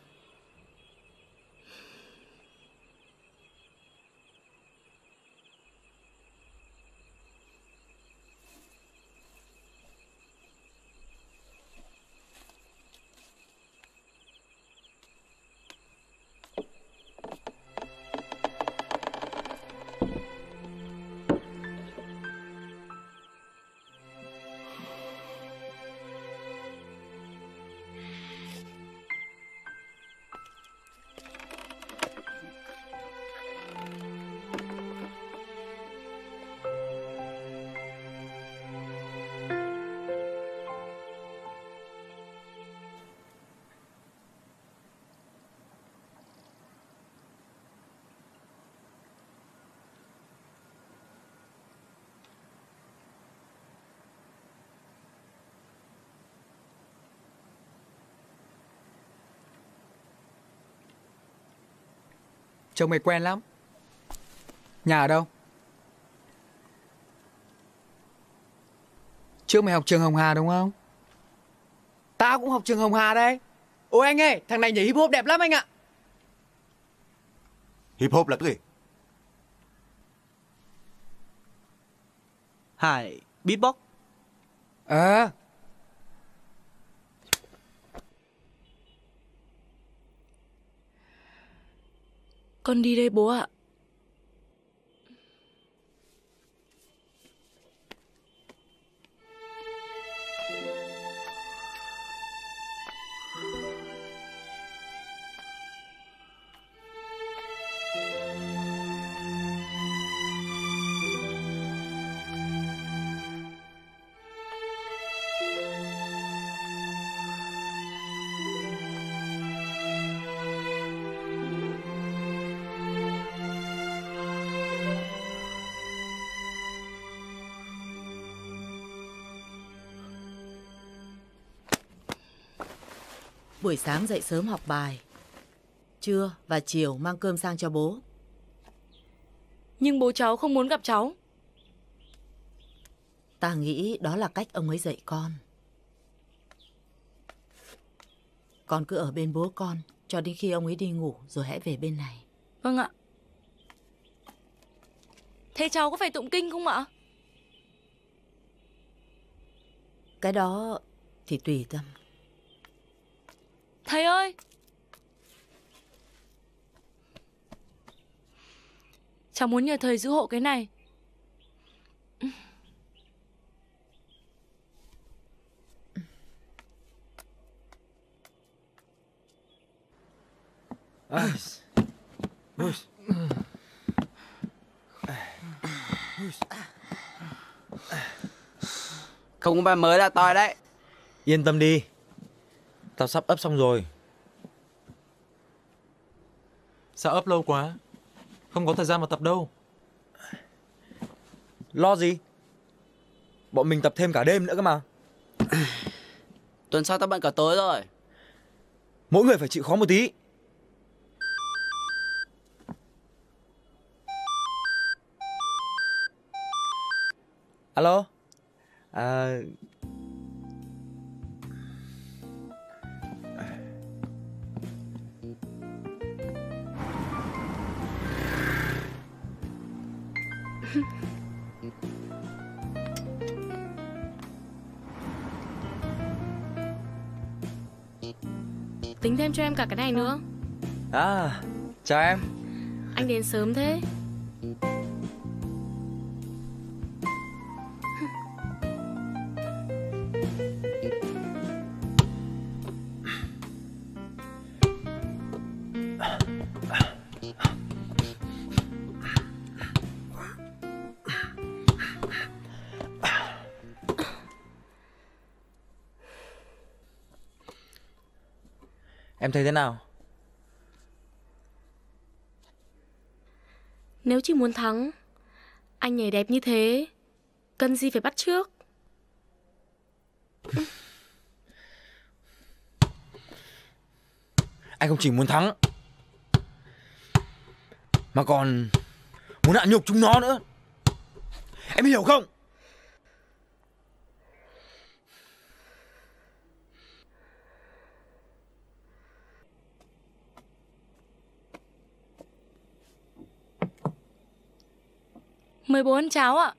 Trông mày quen lắm. Nhà ở đâu? Trước mày học trường Hồng Hà đúng không? Tao cũng học trường Hồng Hà đây. Ôi anh ơi, thằng này nhảy hip hop đẹp lắm anh ạ. Hip hop là cái gì? Hải beatbox. Ờ. Con đi đây bố ạ. Buổi sáng dậy sớm học bài, trưa và chiều mang cơm sang cho bố. Nhưng bố cháu không muốn gặp cháu. Ta nghĩ đó là cách ông ấy dạy con. Con cứ ở bên bố con cho đến khi ông ấy đi ngủ rồi hãy về bên này. Vâng ạ. Thế cháu có phải tụng kinh không ạ? Cái đó thì tùy tâm. Thầy ơi! Cháu muốn nhờ thầy giữ hộ cái này. À. Không có bài mới là toi đấy. Yên tâm đi, tao sắp ấp xong rồi. Sao ấp lâu quá? Không có thời gian mà tập đâu. Lo gì? Bọn mình tập thêm cả đêm nữa cơ mà. Tuần sau tao bận cả tối rồi. Mỗi người phải chịu khó một tí. Alo. À... Tính thêm cho em cả cái này nữa. À, chào em. Anh đến sớm thế. Em thấy thế nào? Nếu chỉ muốn thắng, anh nhảy đẹp như thế, cần gì phải bắt chước. Anh không chỉ muốn thắng, mà còn muốn hạ nhục chúng nó nữa. Em hiểu không? Mời bố ăn cháo ạ.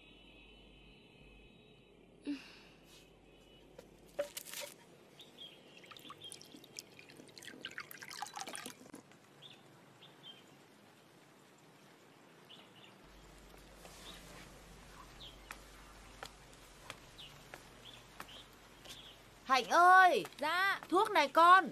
Hạnh ơi! Dạ! Thuốc này con!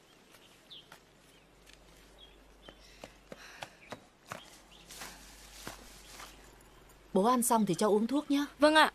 Bố ăn xong thì cho uống thuốc nhé. Vâng ạ.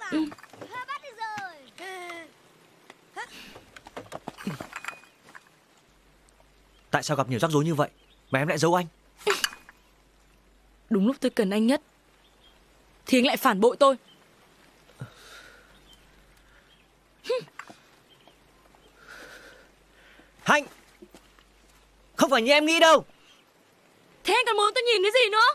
Ừ. Tại sao gặp nhiều rắc rối như vậy mà em lại giấu anh? Đúng lúc tôi cần anh nhất thì anh lại phản bội tôi. Hanh, không phải như em nghĩ đâu. Thế anh còn muốn tôi nhìn cái gì nữa?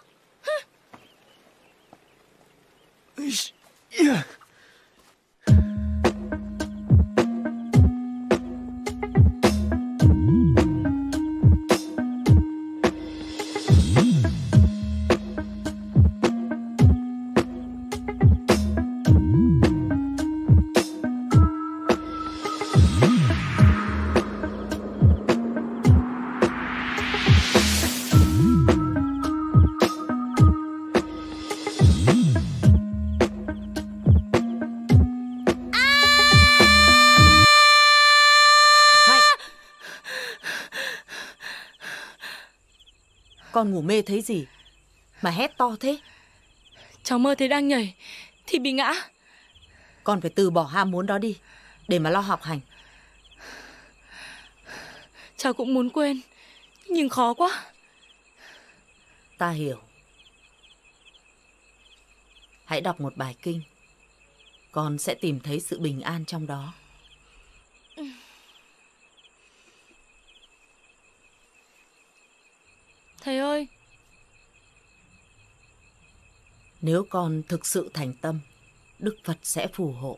Con ngủ mê thấy gì mà hét to thế? Cháu mơ thấy đang nhảy thì bị ngã. Con phải từ bỏ ham muốn đó đi để mà lo học hành. Cháu cũng muốn quên nhưng khó quá. Ta hiểu. Hãy đọc một bài kinh, con sẽ tìm thấy sự bình an trong đó. Thầy ơi, nếu con thực sự thành tâm, Đức Phật sẽ phù hộ.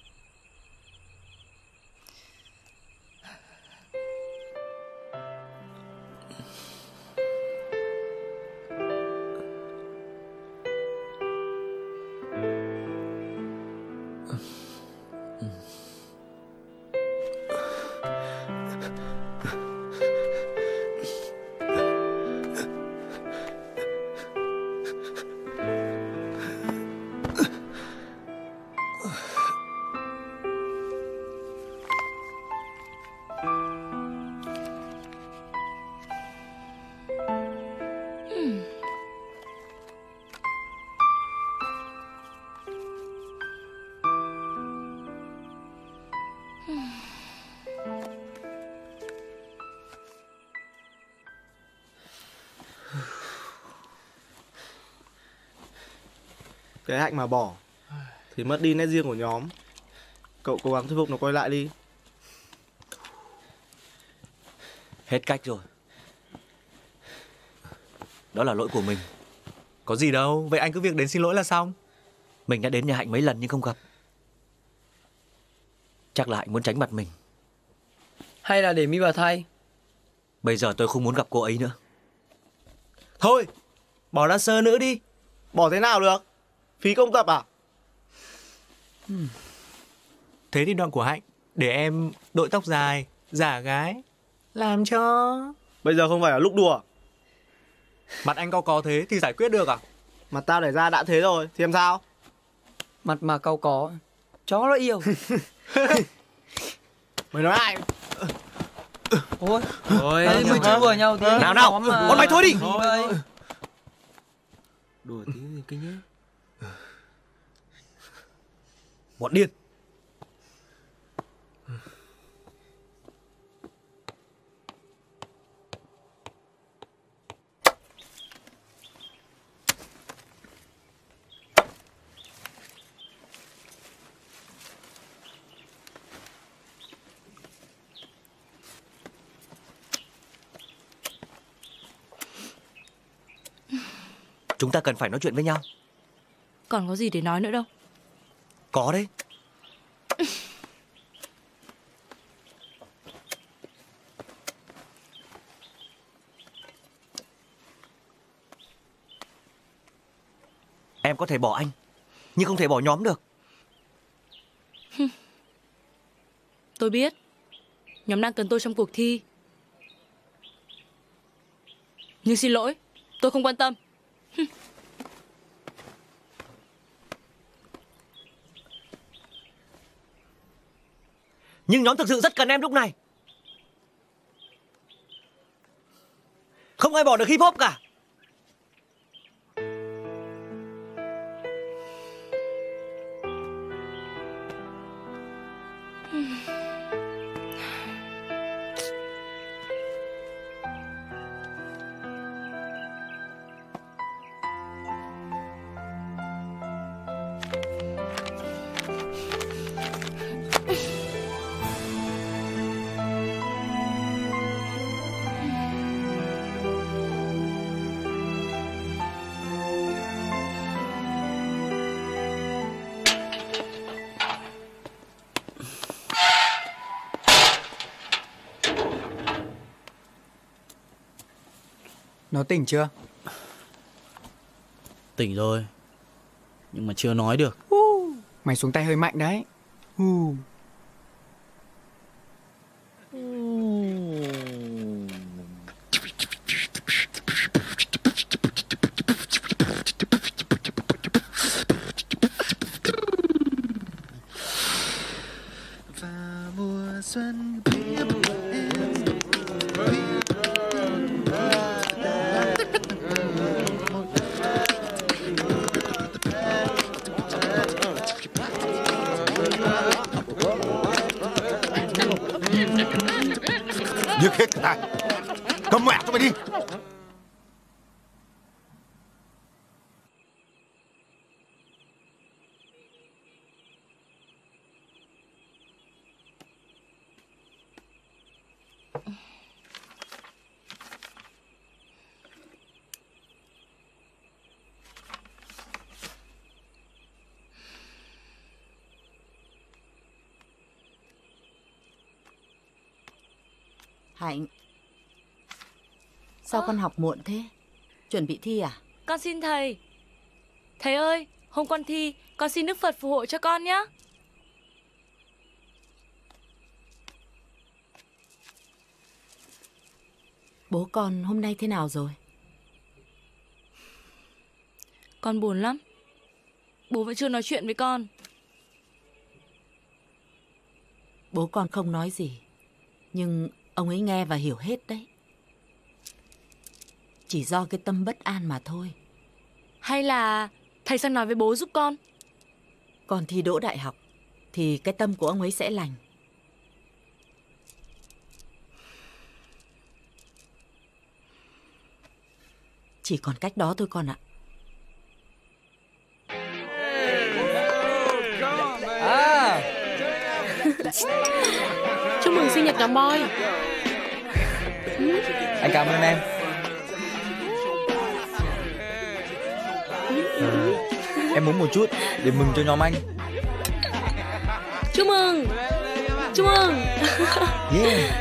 Cái Hạnh mà bỏ thì mất đi nét riêng của nhóm. Cậu cố gắng thuyết phục nó quay lại đi. Hết cách rồi. Đó là lỗi của mình. Có gì đâu, vậy anh cứ việc đến xin lỗi là xong. Mình đã đến nhà Hạnh mấy lần nhưng không gặp. Chắc là Hạnh muốn tránh mặt mình. Hay là để mi vào thay? Bây giờ tôi không muốn gặp cô ấy nữa. Thôi, bỏ dancer nữa đi. Bỏ thế nào được? Phí công tập à? Hmm. Thế thì đoạn của Hạnh để em đội tóc dài, giả gái, làm cho... Bây giờ không phải là lúc đùa. Mặt anh cau có thế thì giải quyết được à? Mặt tao để ra đã thế rồi, thì làm sao? Mặt mà cau có, chó nó yêu. Mày nói ai? Ôi, ôi, mới chơi đùa nhau tí. Nào nào, bọn mày thôi đi. Thôi. Đùa tí gì kinh nhé. Bọn điên. Chúng ta cần phải nói chuyện với nhau. Còn có gì để nói nữa đâu. Có đấy. Em có thể bỏ anh, nhưng không thể bỏ nhóm được. Tôi biết. Nhóm đang cần tôi trong cuộc thi. Nhưng xin lỗi, tôi không quan tâm. Nhưng nhóm thực sự rất cần em lúc này. Không ai bỏ được hip hop cả. Nó tỉnh chưa? Tỉnh rồi, nhưng mà chưa nói được. Uh, mày xuống tay hơi mạnh đấy. Uh. Và mùa xuân biết Điếc hết cả tai. Câm mẹ cho mày đi. Hạnh, sao con học muộn thế? Chuẩn bị thi à? Con xin thầy. Thầy ơi, hôm con thi, con xin Đức Phật phù hộ cho con nhé. Bố con hôm nay thế nào rồi? Con buồn lắm. Bố vẫn chưa nói chuyện với con. Bố con không nói gì, nhưng ông ấy nghe và hiểu hết đấy. Chỉ do cái tâm bất an mà thôi. Hay là thầy sang nói với bố giúp con? Con thi đỗ đại học thì cái tâm của ông ấy sẽ lành. Chỉ còn cách đó thôi con ạ. À. Chúc mừng sinh nhật nhóm boy. Anh cảm ơn em. À, em muốn một chút để mừng cho nhóm anh. Chúc mừng. Chúc mừng. Yeah.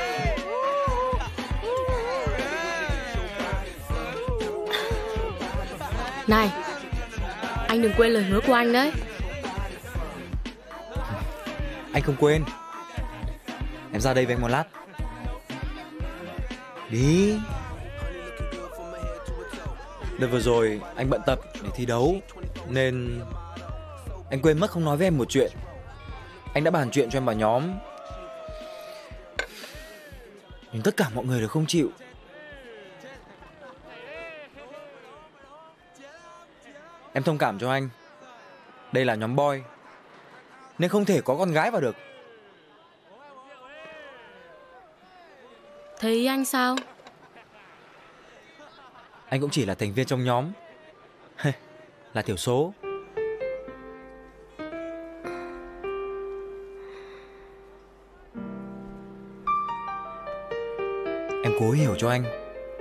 Này, anh đừng quên lời hứa của anh đấy. Anh không quên. Em ra đây với anh một lát. Đi. Đợt vừa rồi anh bận tập để thi đấu, nên anh quên mất không nói với em một chuyện. Anh đã bàn chuyện cho em vào nhóm, nhưng tất cả mọi người đều không chịu. Em thông cảm cho anh. Đây là nhóm boy, nên không thể có con gái vào được. Thế anh sao? Anh cũng chỉ là thành viên trong nhóm, là thiểu số. Em cố hiểu cho anh.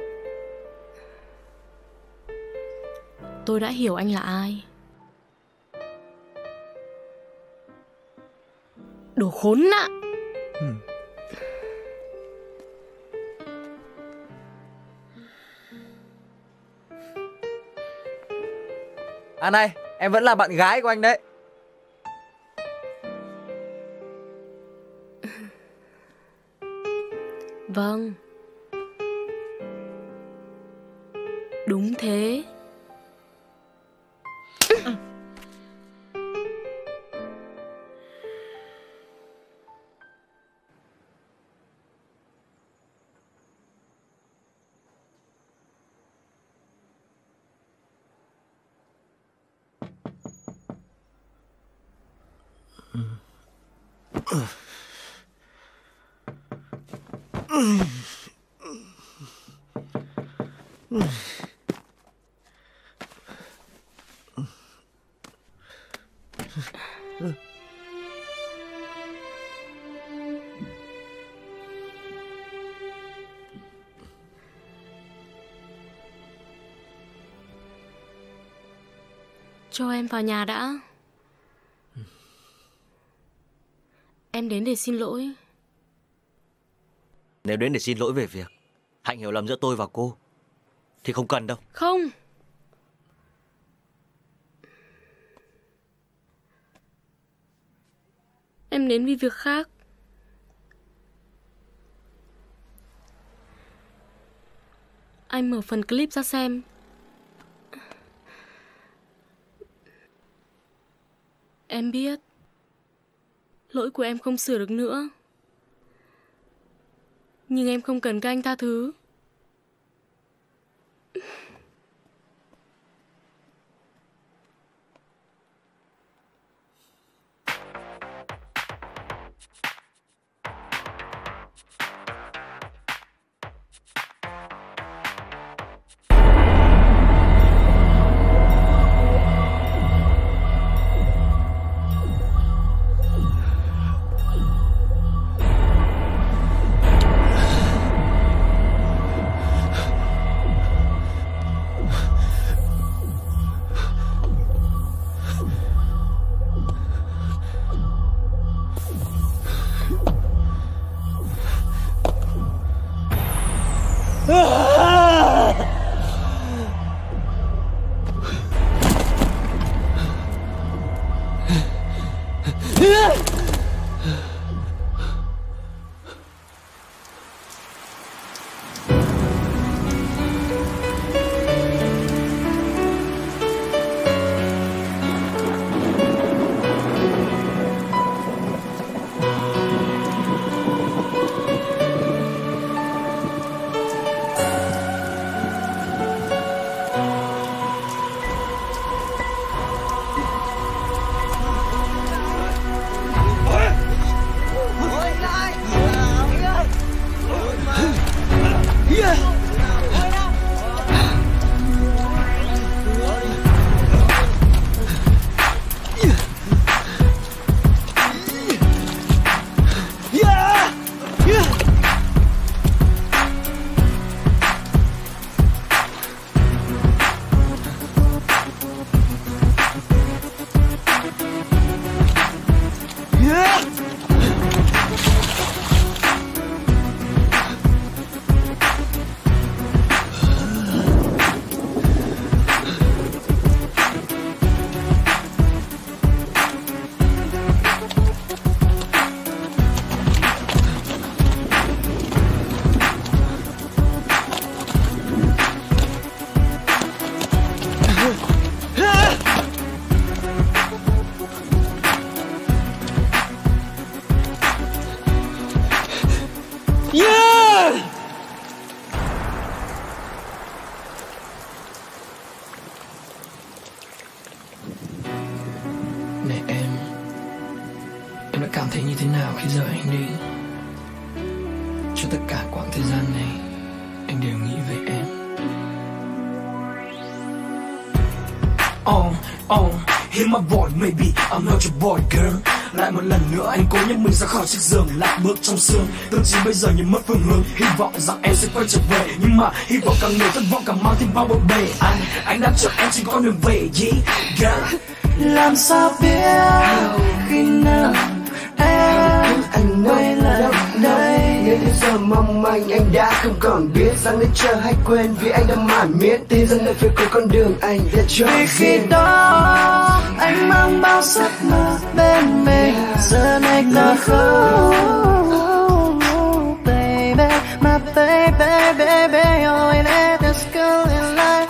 Tôi đã hiểu anh là ai. Đồ khốn nạn. Ừ. À này, em vẫn là bạn gái của anh đấy. Vâng. Đúng thế. Cho em vào nhà đã. Em đến để xin lỗi. Nếu đến để xin lỗi về việc Hạnh hiểu lầm giữa tôi và cô, thì không cần đâu. Không. Em đến vì việc khác. Anh mở phần clip ra xem. Em biết lỗi của em không sửa được nữa, nhưng em không cần các anh tha thứ. Này em, em đã cảm thấy như thế nào khi rời anh đi? Cho tất cả quãng thời gian này, anh đều nghĩ về em. Oh, oh, hear my voice, maybe I'm not your boy girl. Lại một lần nữa anh cố nhấc mình ra khỏi chiếc giường, lạc bước trong sương. Tương chí bây giờ như mất phương hướng, hy vọng rằng em sẽ quay trở về. Nhưng mà hy vọng càng nhiều thất vọng càng mang thêm bao bộn bề. Anh, anh đang chờ em trên con đường về, yeah, girl. Làm sao biết khi nào em anh quay lại đây? Nếu như giờ mong manh anh đã không còn biết rằng nên chờ hay quên, vì anh đã mải miết tin rằng nơi phía cuối con đường anh đã chọn. Vì khi đó anh mang bao giấc mơ bên mình, giờ này ta không. Baby, my baby, baby, oh let us go in life.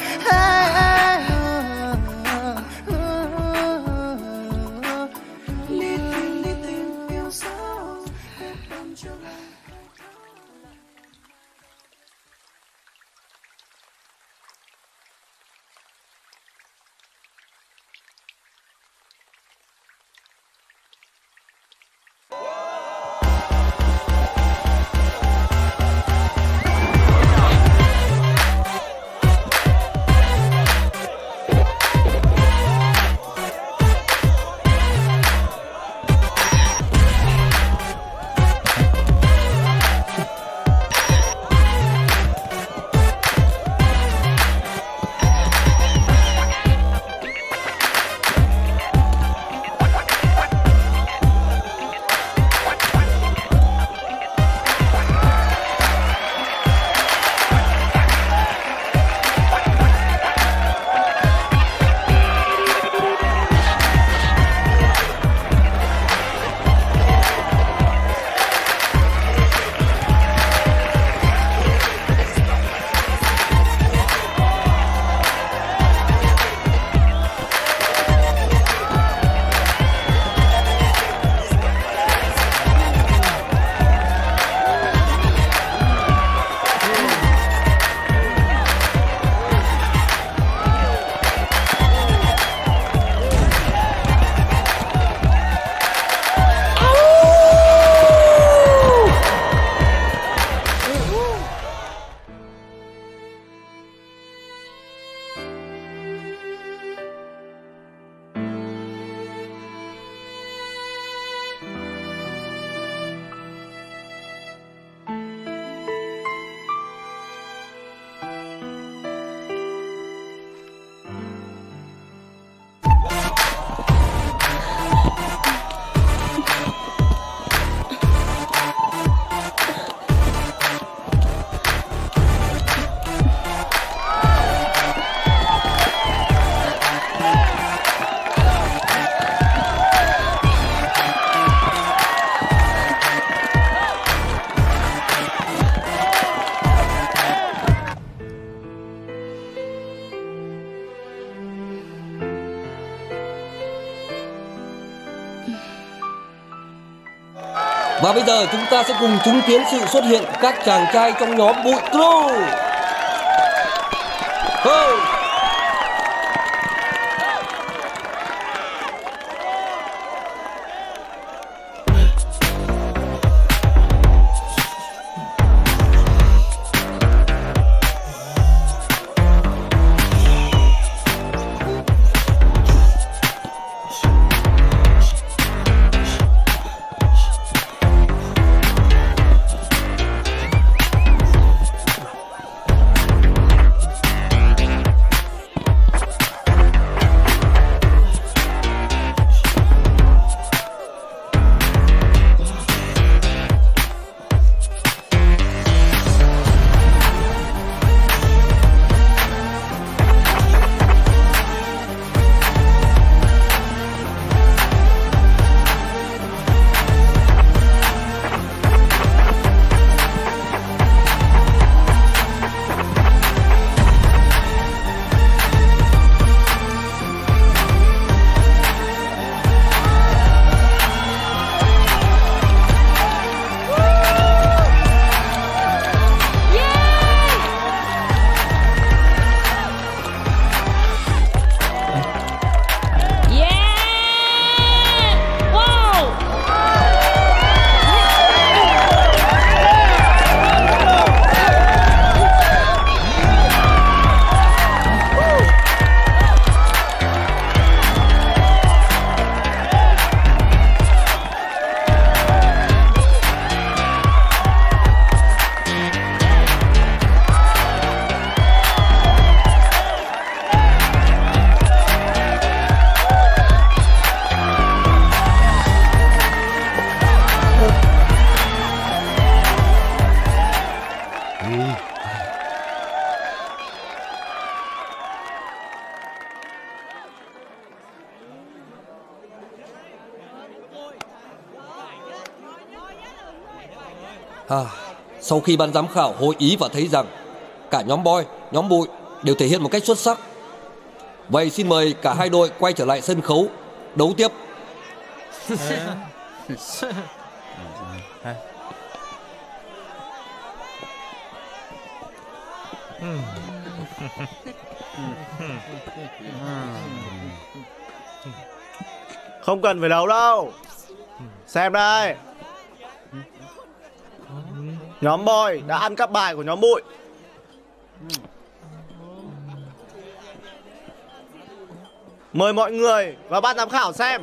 Và bây giờ chúng ta sẽ cùng chứng kiến sự xuất hiện của các chàng trai trong nhóm bụi crew. Hey! À, sau khi ban giám khảo hội ý và thấy rằng cả nhóm boy, nhóm bụi đều thể hiện một cách xuất sắc, vậy xin mời cả hai đội quay trở lại sân khấu đấu tiếp. Không cần phải đấu đâu. Xem đây. Nhóm boy đã ăn cắp bài của nhóm bụi. Mời mọi người và ban giám khảo xem.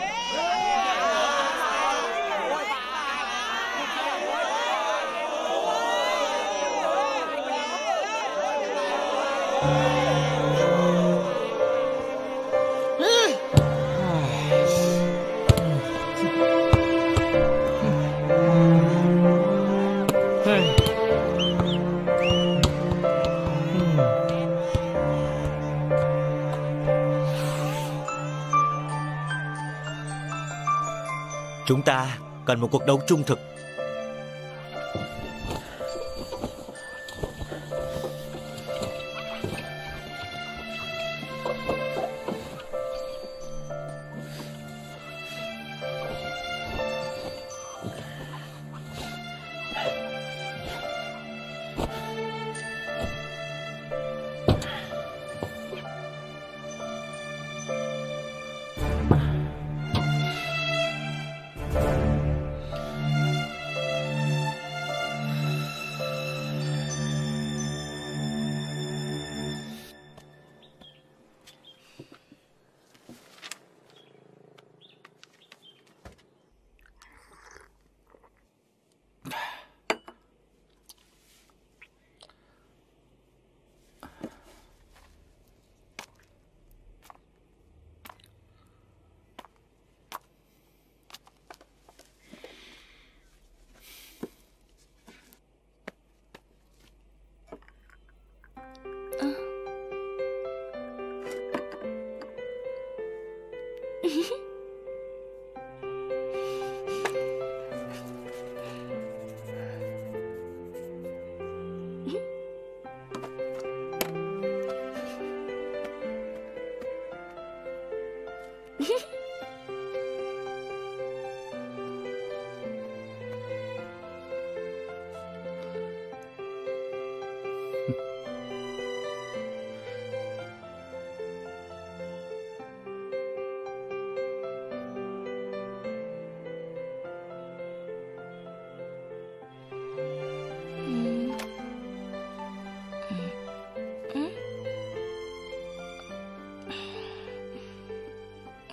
Chúng ta cần một cuộc đấu trung thực.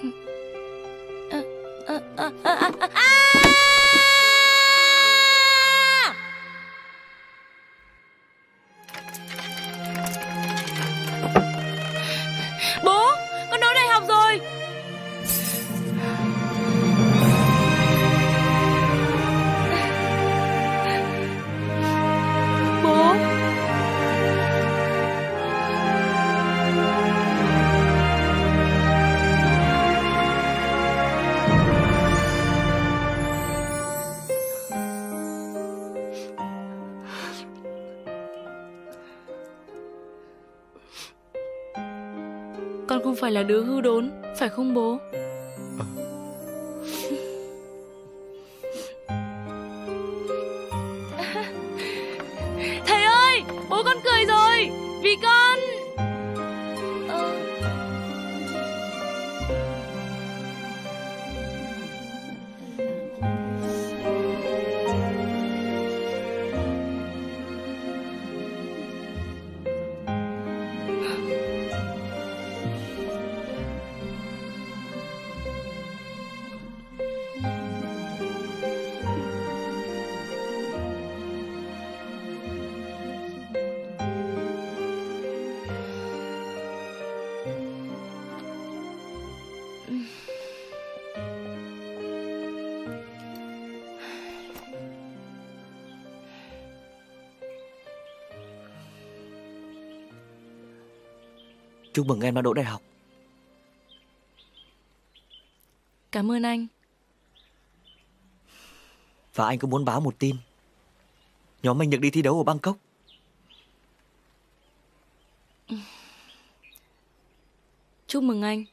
À, à, à, à, à, à. Bố, con đỗ đại học rồi. Bố. Con không phải là đứa hư đốn, phải không bố? Thầy ơi, bố con cười rồi, vì con... Ờ... Chúc mừng em đã đỗ đại học. Cảm ơn anh. Và anh cũng muốn báo một tin. Nhóm mình được đi thi đấu ở Bangkok. Chúc mừng anh.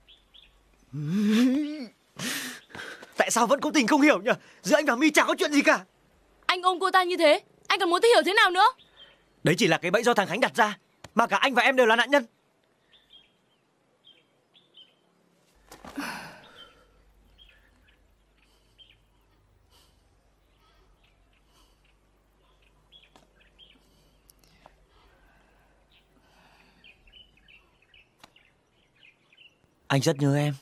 Tại sao vẫn cố tình không hiểu nhỉ? Giữa anh và My chẳng có chuyện gì cả. Anh ôm cô ta như thế, anh còn muốn tôi hiểu thế nào nữa? Đấy chỉ là cái bẫy do thằng Khánh đặt ra, mà cả anh và em đều là nạn nhân. Anh rất nhớ em.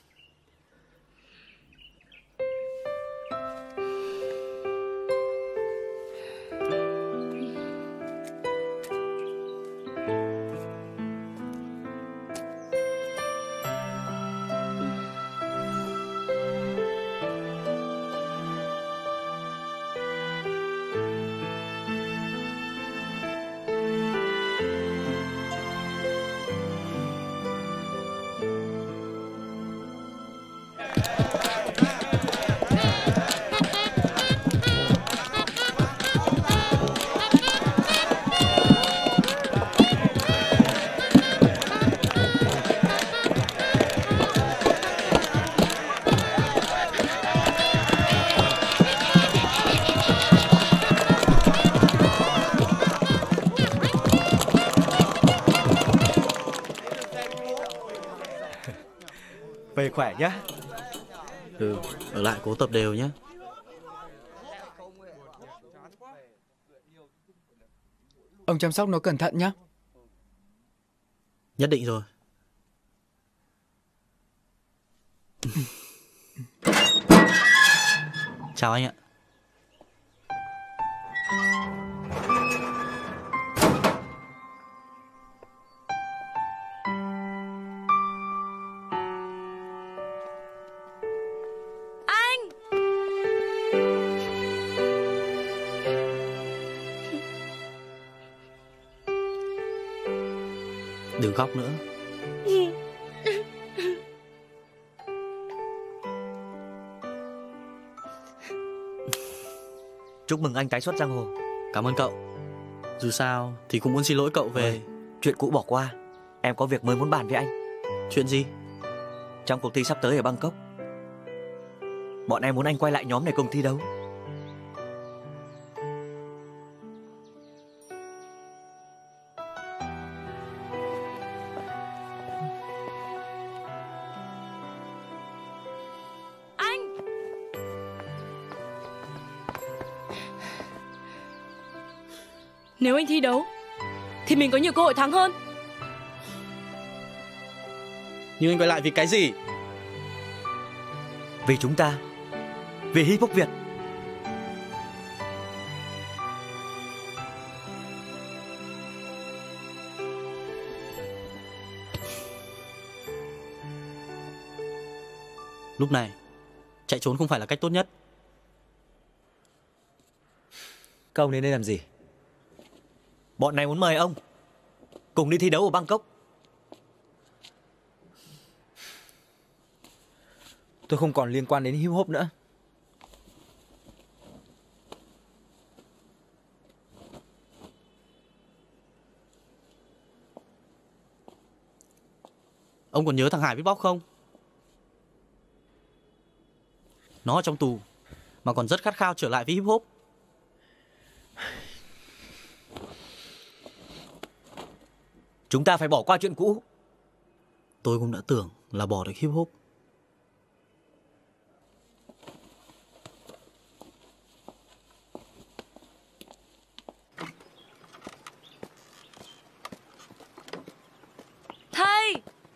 Về khỏe nhá. Ừ, ở lại cố tập đều nhé. Ông chăm sóc nó cẩn thận nhé. Nhất định rồi. Chào anh ạ. Đừng khóc nữa. Chúc mừng anh tái xuất giang hồ. Cảm ơn cậu. Dù sao thì cũng muốn xin lỗi cậu về Ôi, chuyện cũ bỏ qua. Em có việc mới muốn bàn với anh. Chuyện gì? Trong cuộc thi sắp tới ở Bangkok, bọn em muốn anh quay lại nhóm này cùng thi đấu. Nếu anh thi đấu thì mình có nhiều cơ hội thắng hơn. Nhưng anh quay lại vì cái gì? Vì chúng ta, vì hip hop Việt. Lúc này, chạy trốn không phải là cách tốt nhất. Các ông đến đây làm gì? Bọn này muốn mời ông cùng đi thi đấu ở Bangkok. Tôi không còn liên quan đến hip hop nữa. Ông còn nhớ thằng Hải beatbox không? Nó ở trong tù mà còn rất khát khao trở lại với hip hop. Chúng ta phải bỏ qua chuyện cũ. Tôi cũng đã tưởng là bỏ được hip hop. Thầy!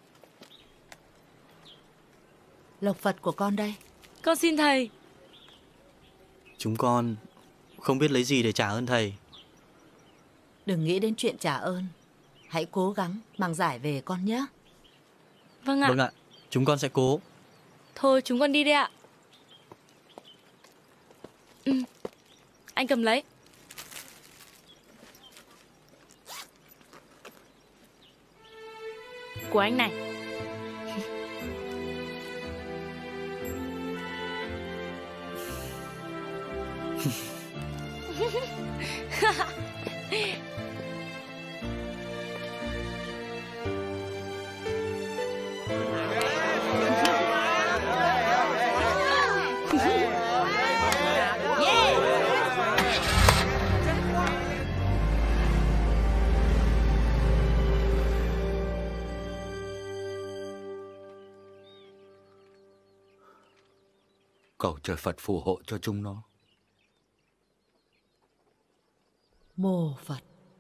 Lộc vật của con đây. Con xin thầy. Chúng con không biết lấy gì để trả ơn thầy. Đừng nghĩ đến chuyện trả ơn. Hãy cố gắng mang giải về con nhé. Vâng ạ. Vâng ạ, chúng con sẽ cố. Thôi chúng con đi đây ạ. Ừ. Anh cầm lấy. Của anh này. Cầu trời Phật phù hộ cho chúng nó. Mô Phật.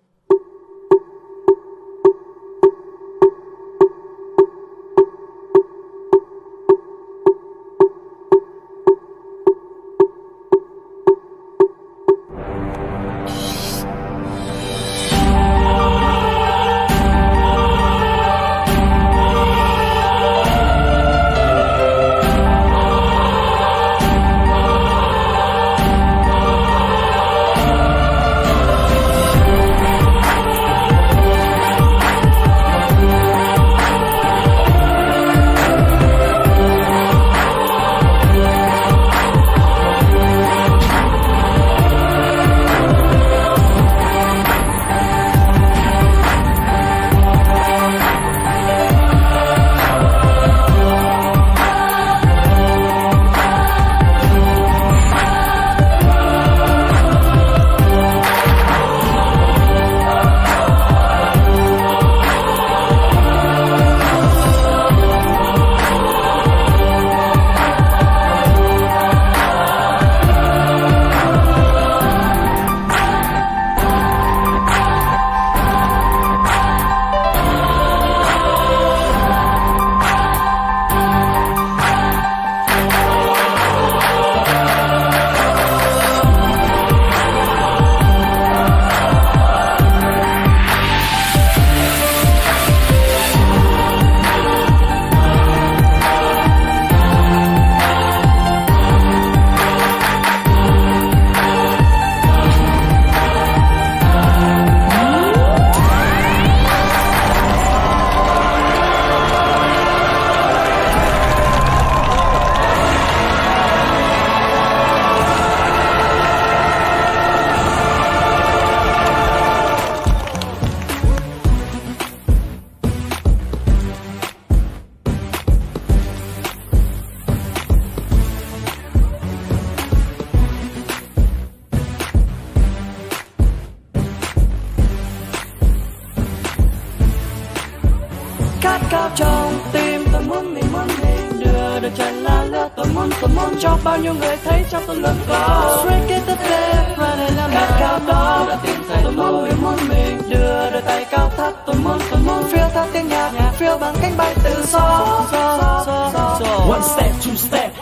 trong tim tôi muốn mình muốn mình đưa được tràn lan lửa tôi muốn tôi muốn cho bao nhiêu người thấy trong tôi luôn có straight get the day và đây là khát khao đó đã tìm thấy tôi muốn mình muốn mình đưa đôi tay cao thấp tôi muốn tôi muốn phiêu theo tiếng nhạc phiêu bằng cánh bay tự do. One step two step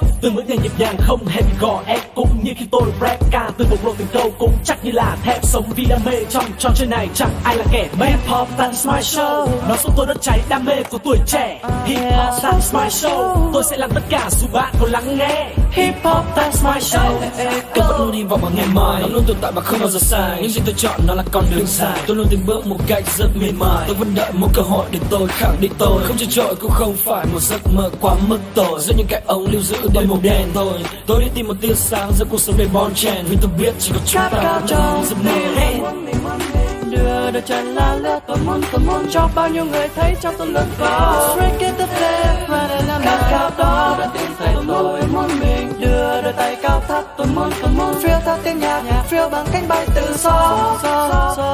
Từng bước nhanh nhịp nhàng không hề bị gò ép, cũng như khi tôi rap ca từ bộc lộ từng câu cũng chắc như là thép. Sống vì đam mê trong trò chơi này chẳng ai là kẻ mê. Hip hop that's my show, nó giúp tôi đốt cháy đam mê của tuổi trẻ. Hip hop that's my show, tôi sẽ làm tất cả dù bạn còn lắng nghe. Hip hop that's my show, cơn vẫn luôn hy vọng vào ngày mai, nó luôn tồn tại và không bao giờ sai. Những gì tôi chọn nó là con đường dài, tôi luôn từng bước một cách rất mỉa mai. Tôi vẫn đợi một cơ hội để tôi khẳng định tôi không chịu trội, cũng không phải một giấc mơ quá mức tồi. Giữa những cái ống lưu giữ đầy màu đen thôi, tôi đi tìm một tia sáng giữa cuộc sống đầy bon chen. Vì tôi biết chỉ có chúng ta có những giấc mơ. Đưa đôi chân là lướt, tôi muốn tôi muốn cho bao nhiêu người thấy trong tôi luôn có. Straight get the flip, và đây là khát khao đó đã tìm thấy tôi. Tôi muốn mình đưa đôi tay cao thấp, tôi muốn tôi muốn phiêu theo tiếng nhạc, phiêu bằng cánh bay tự do.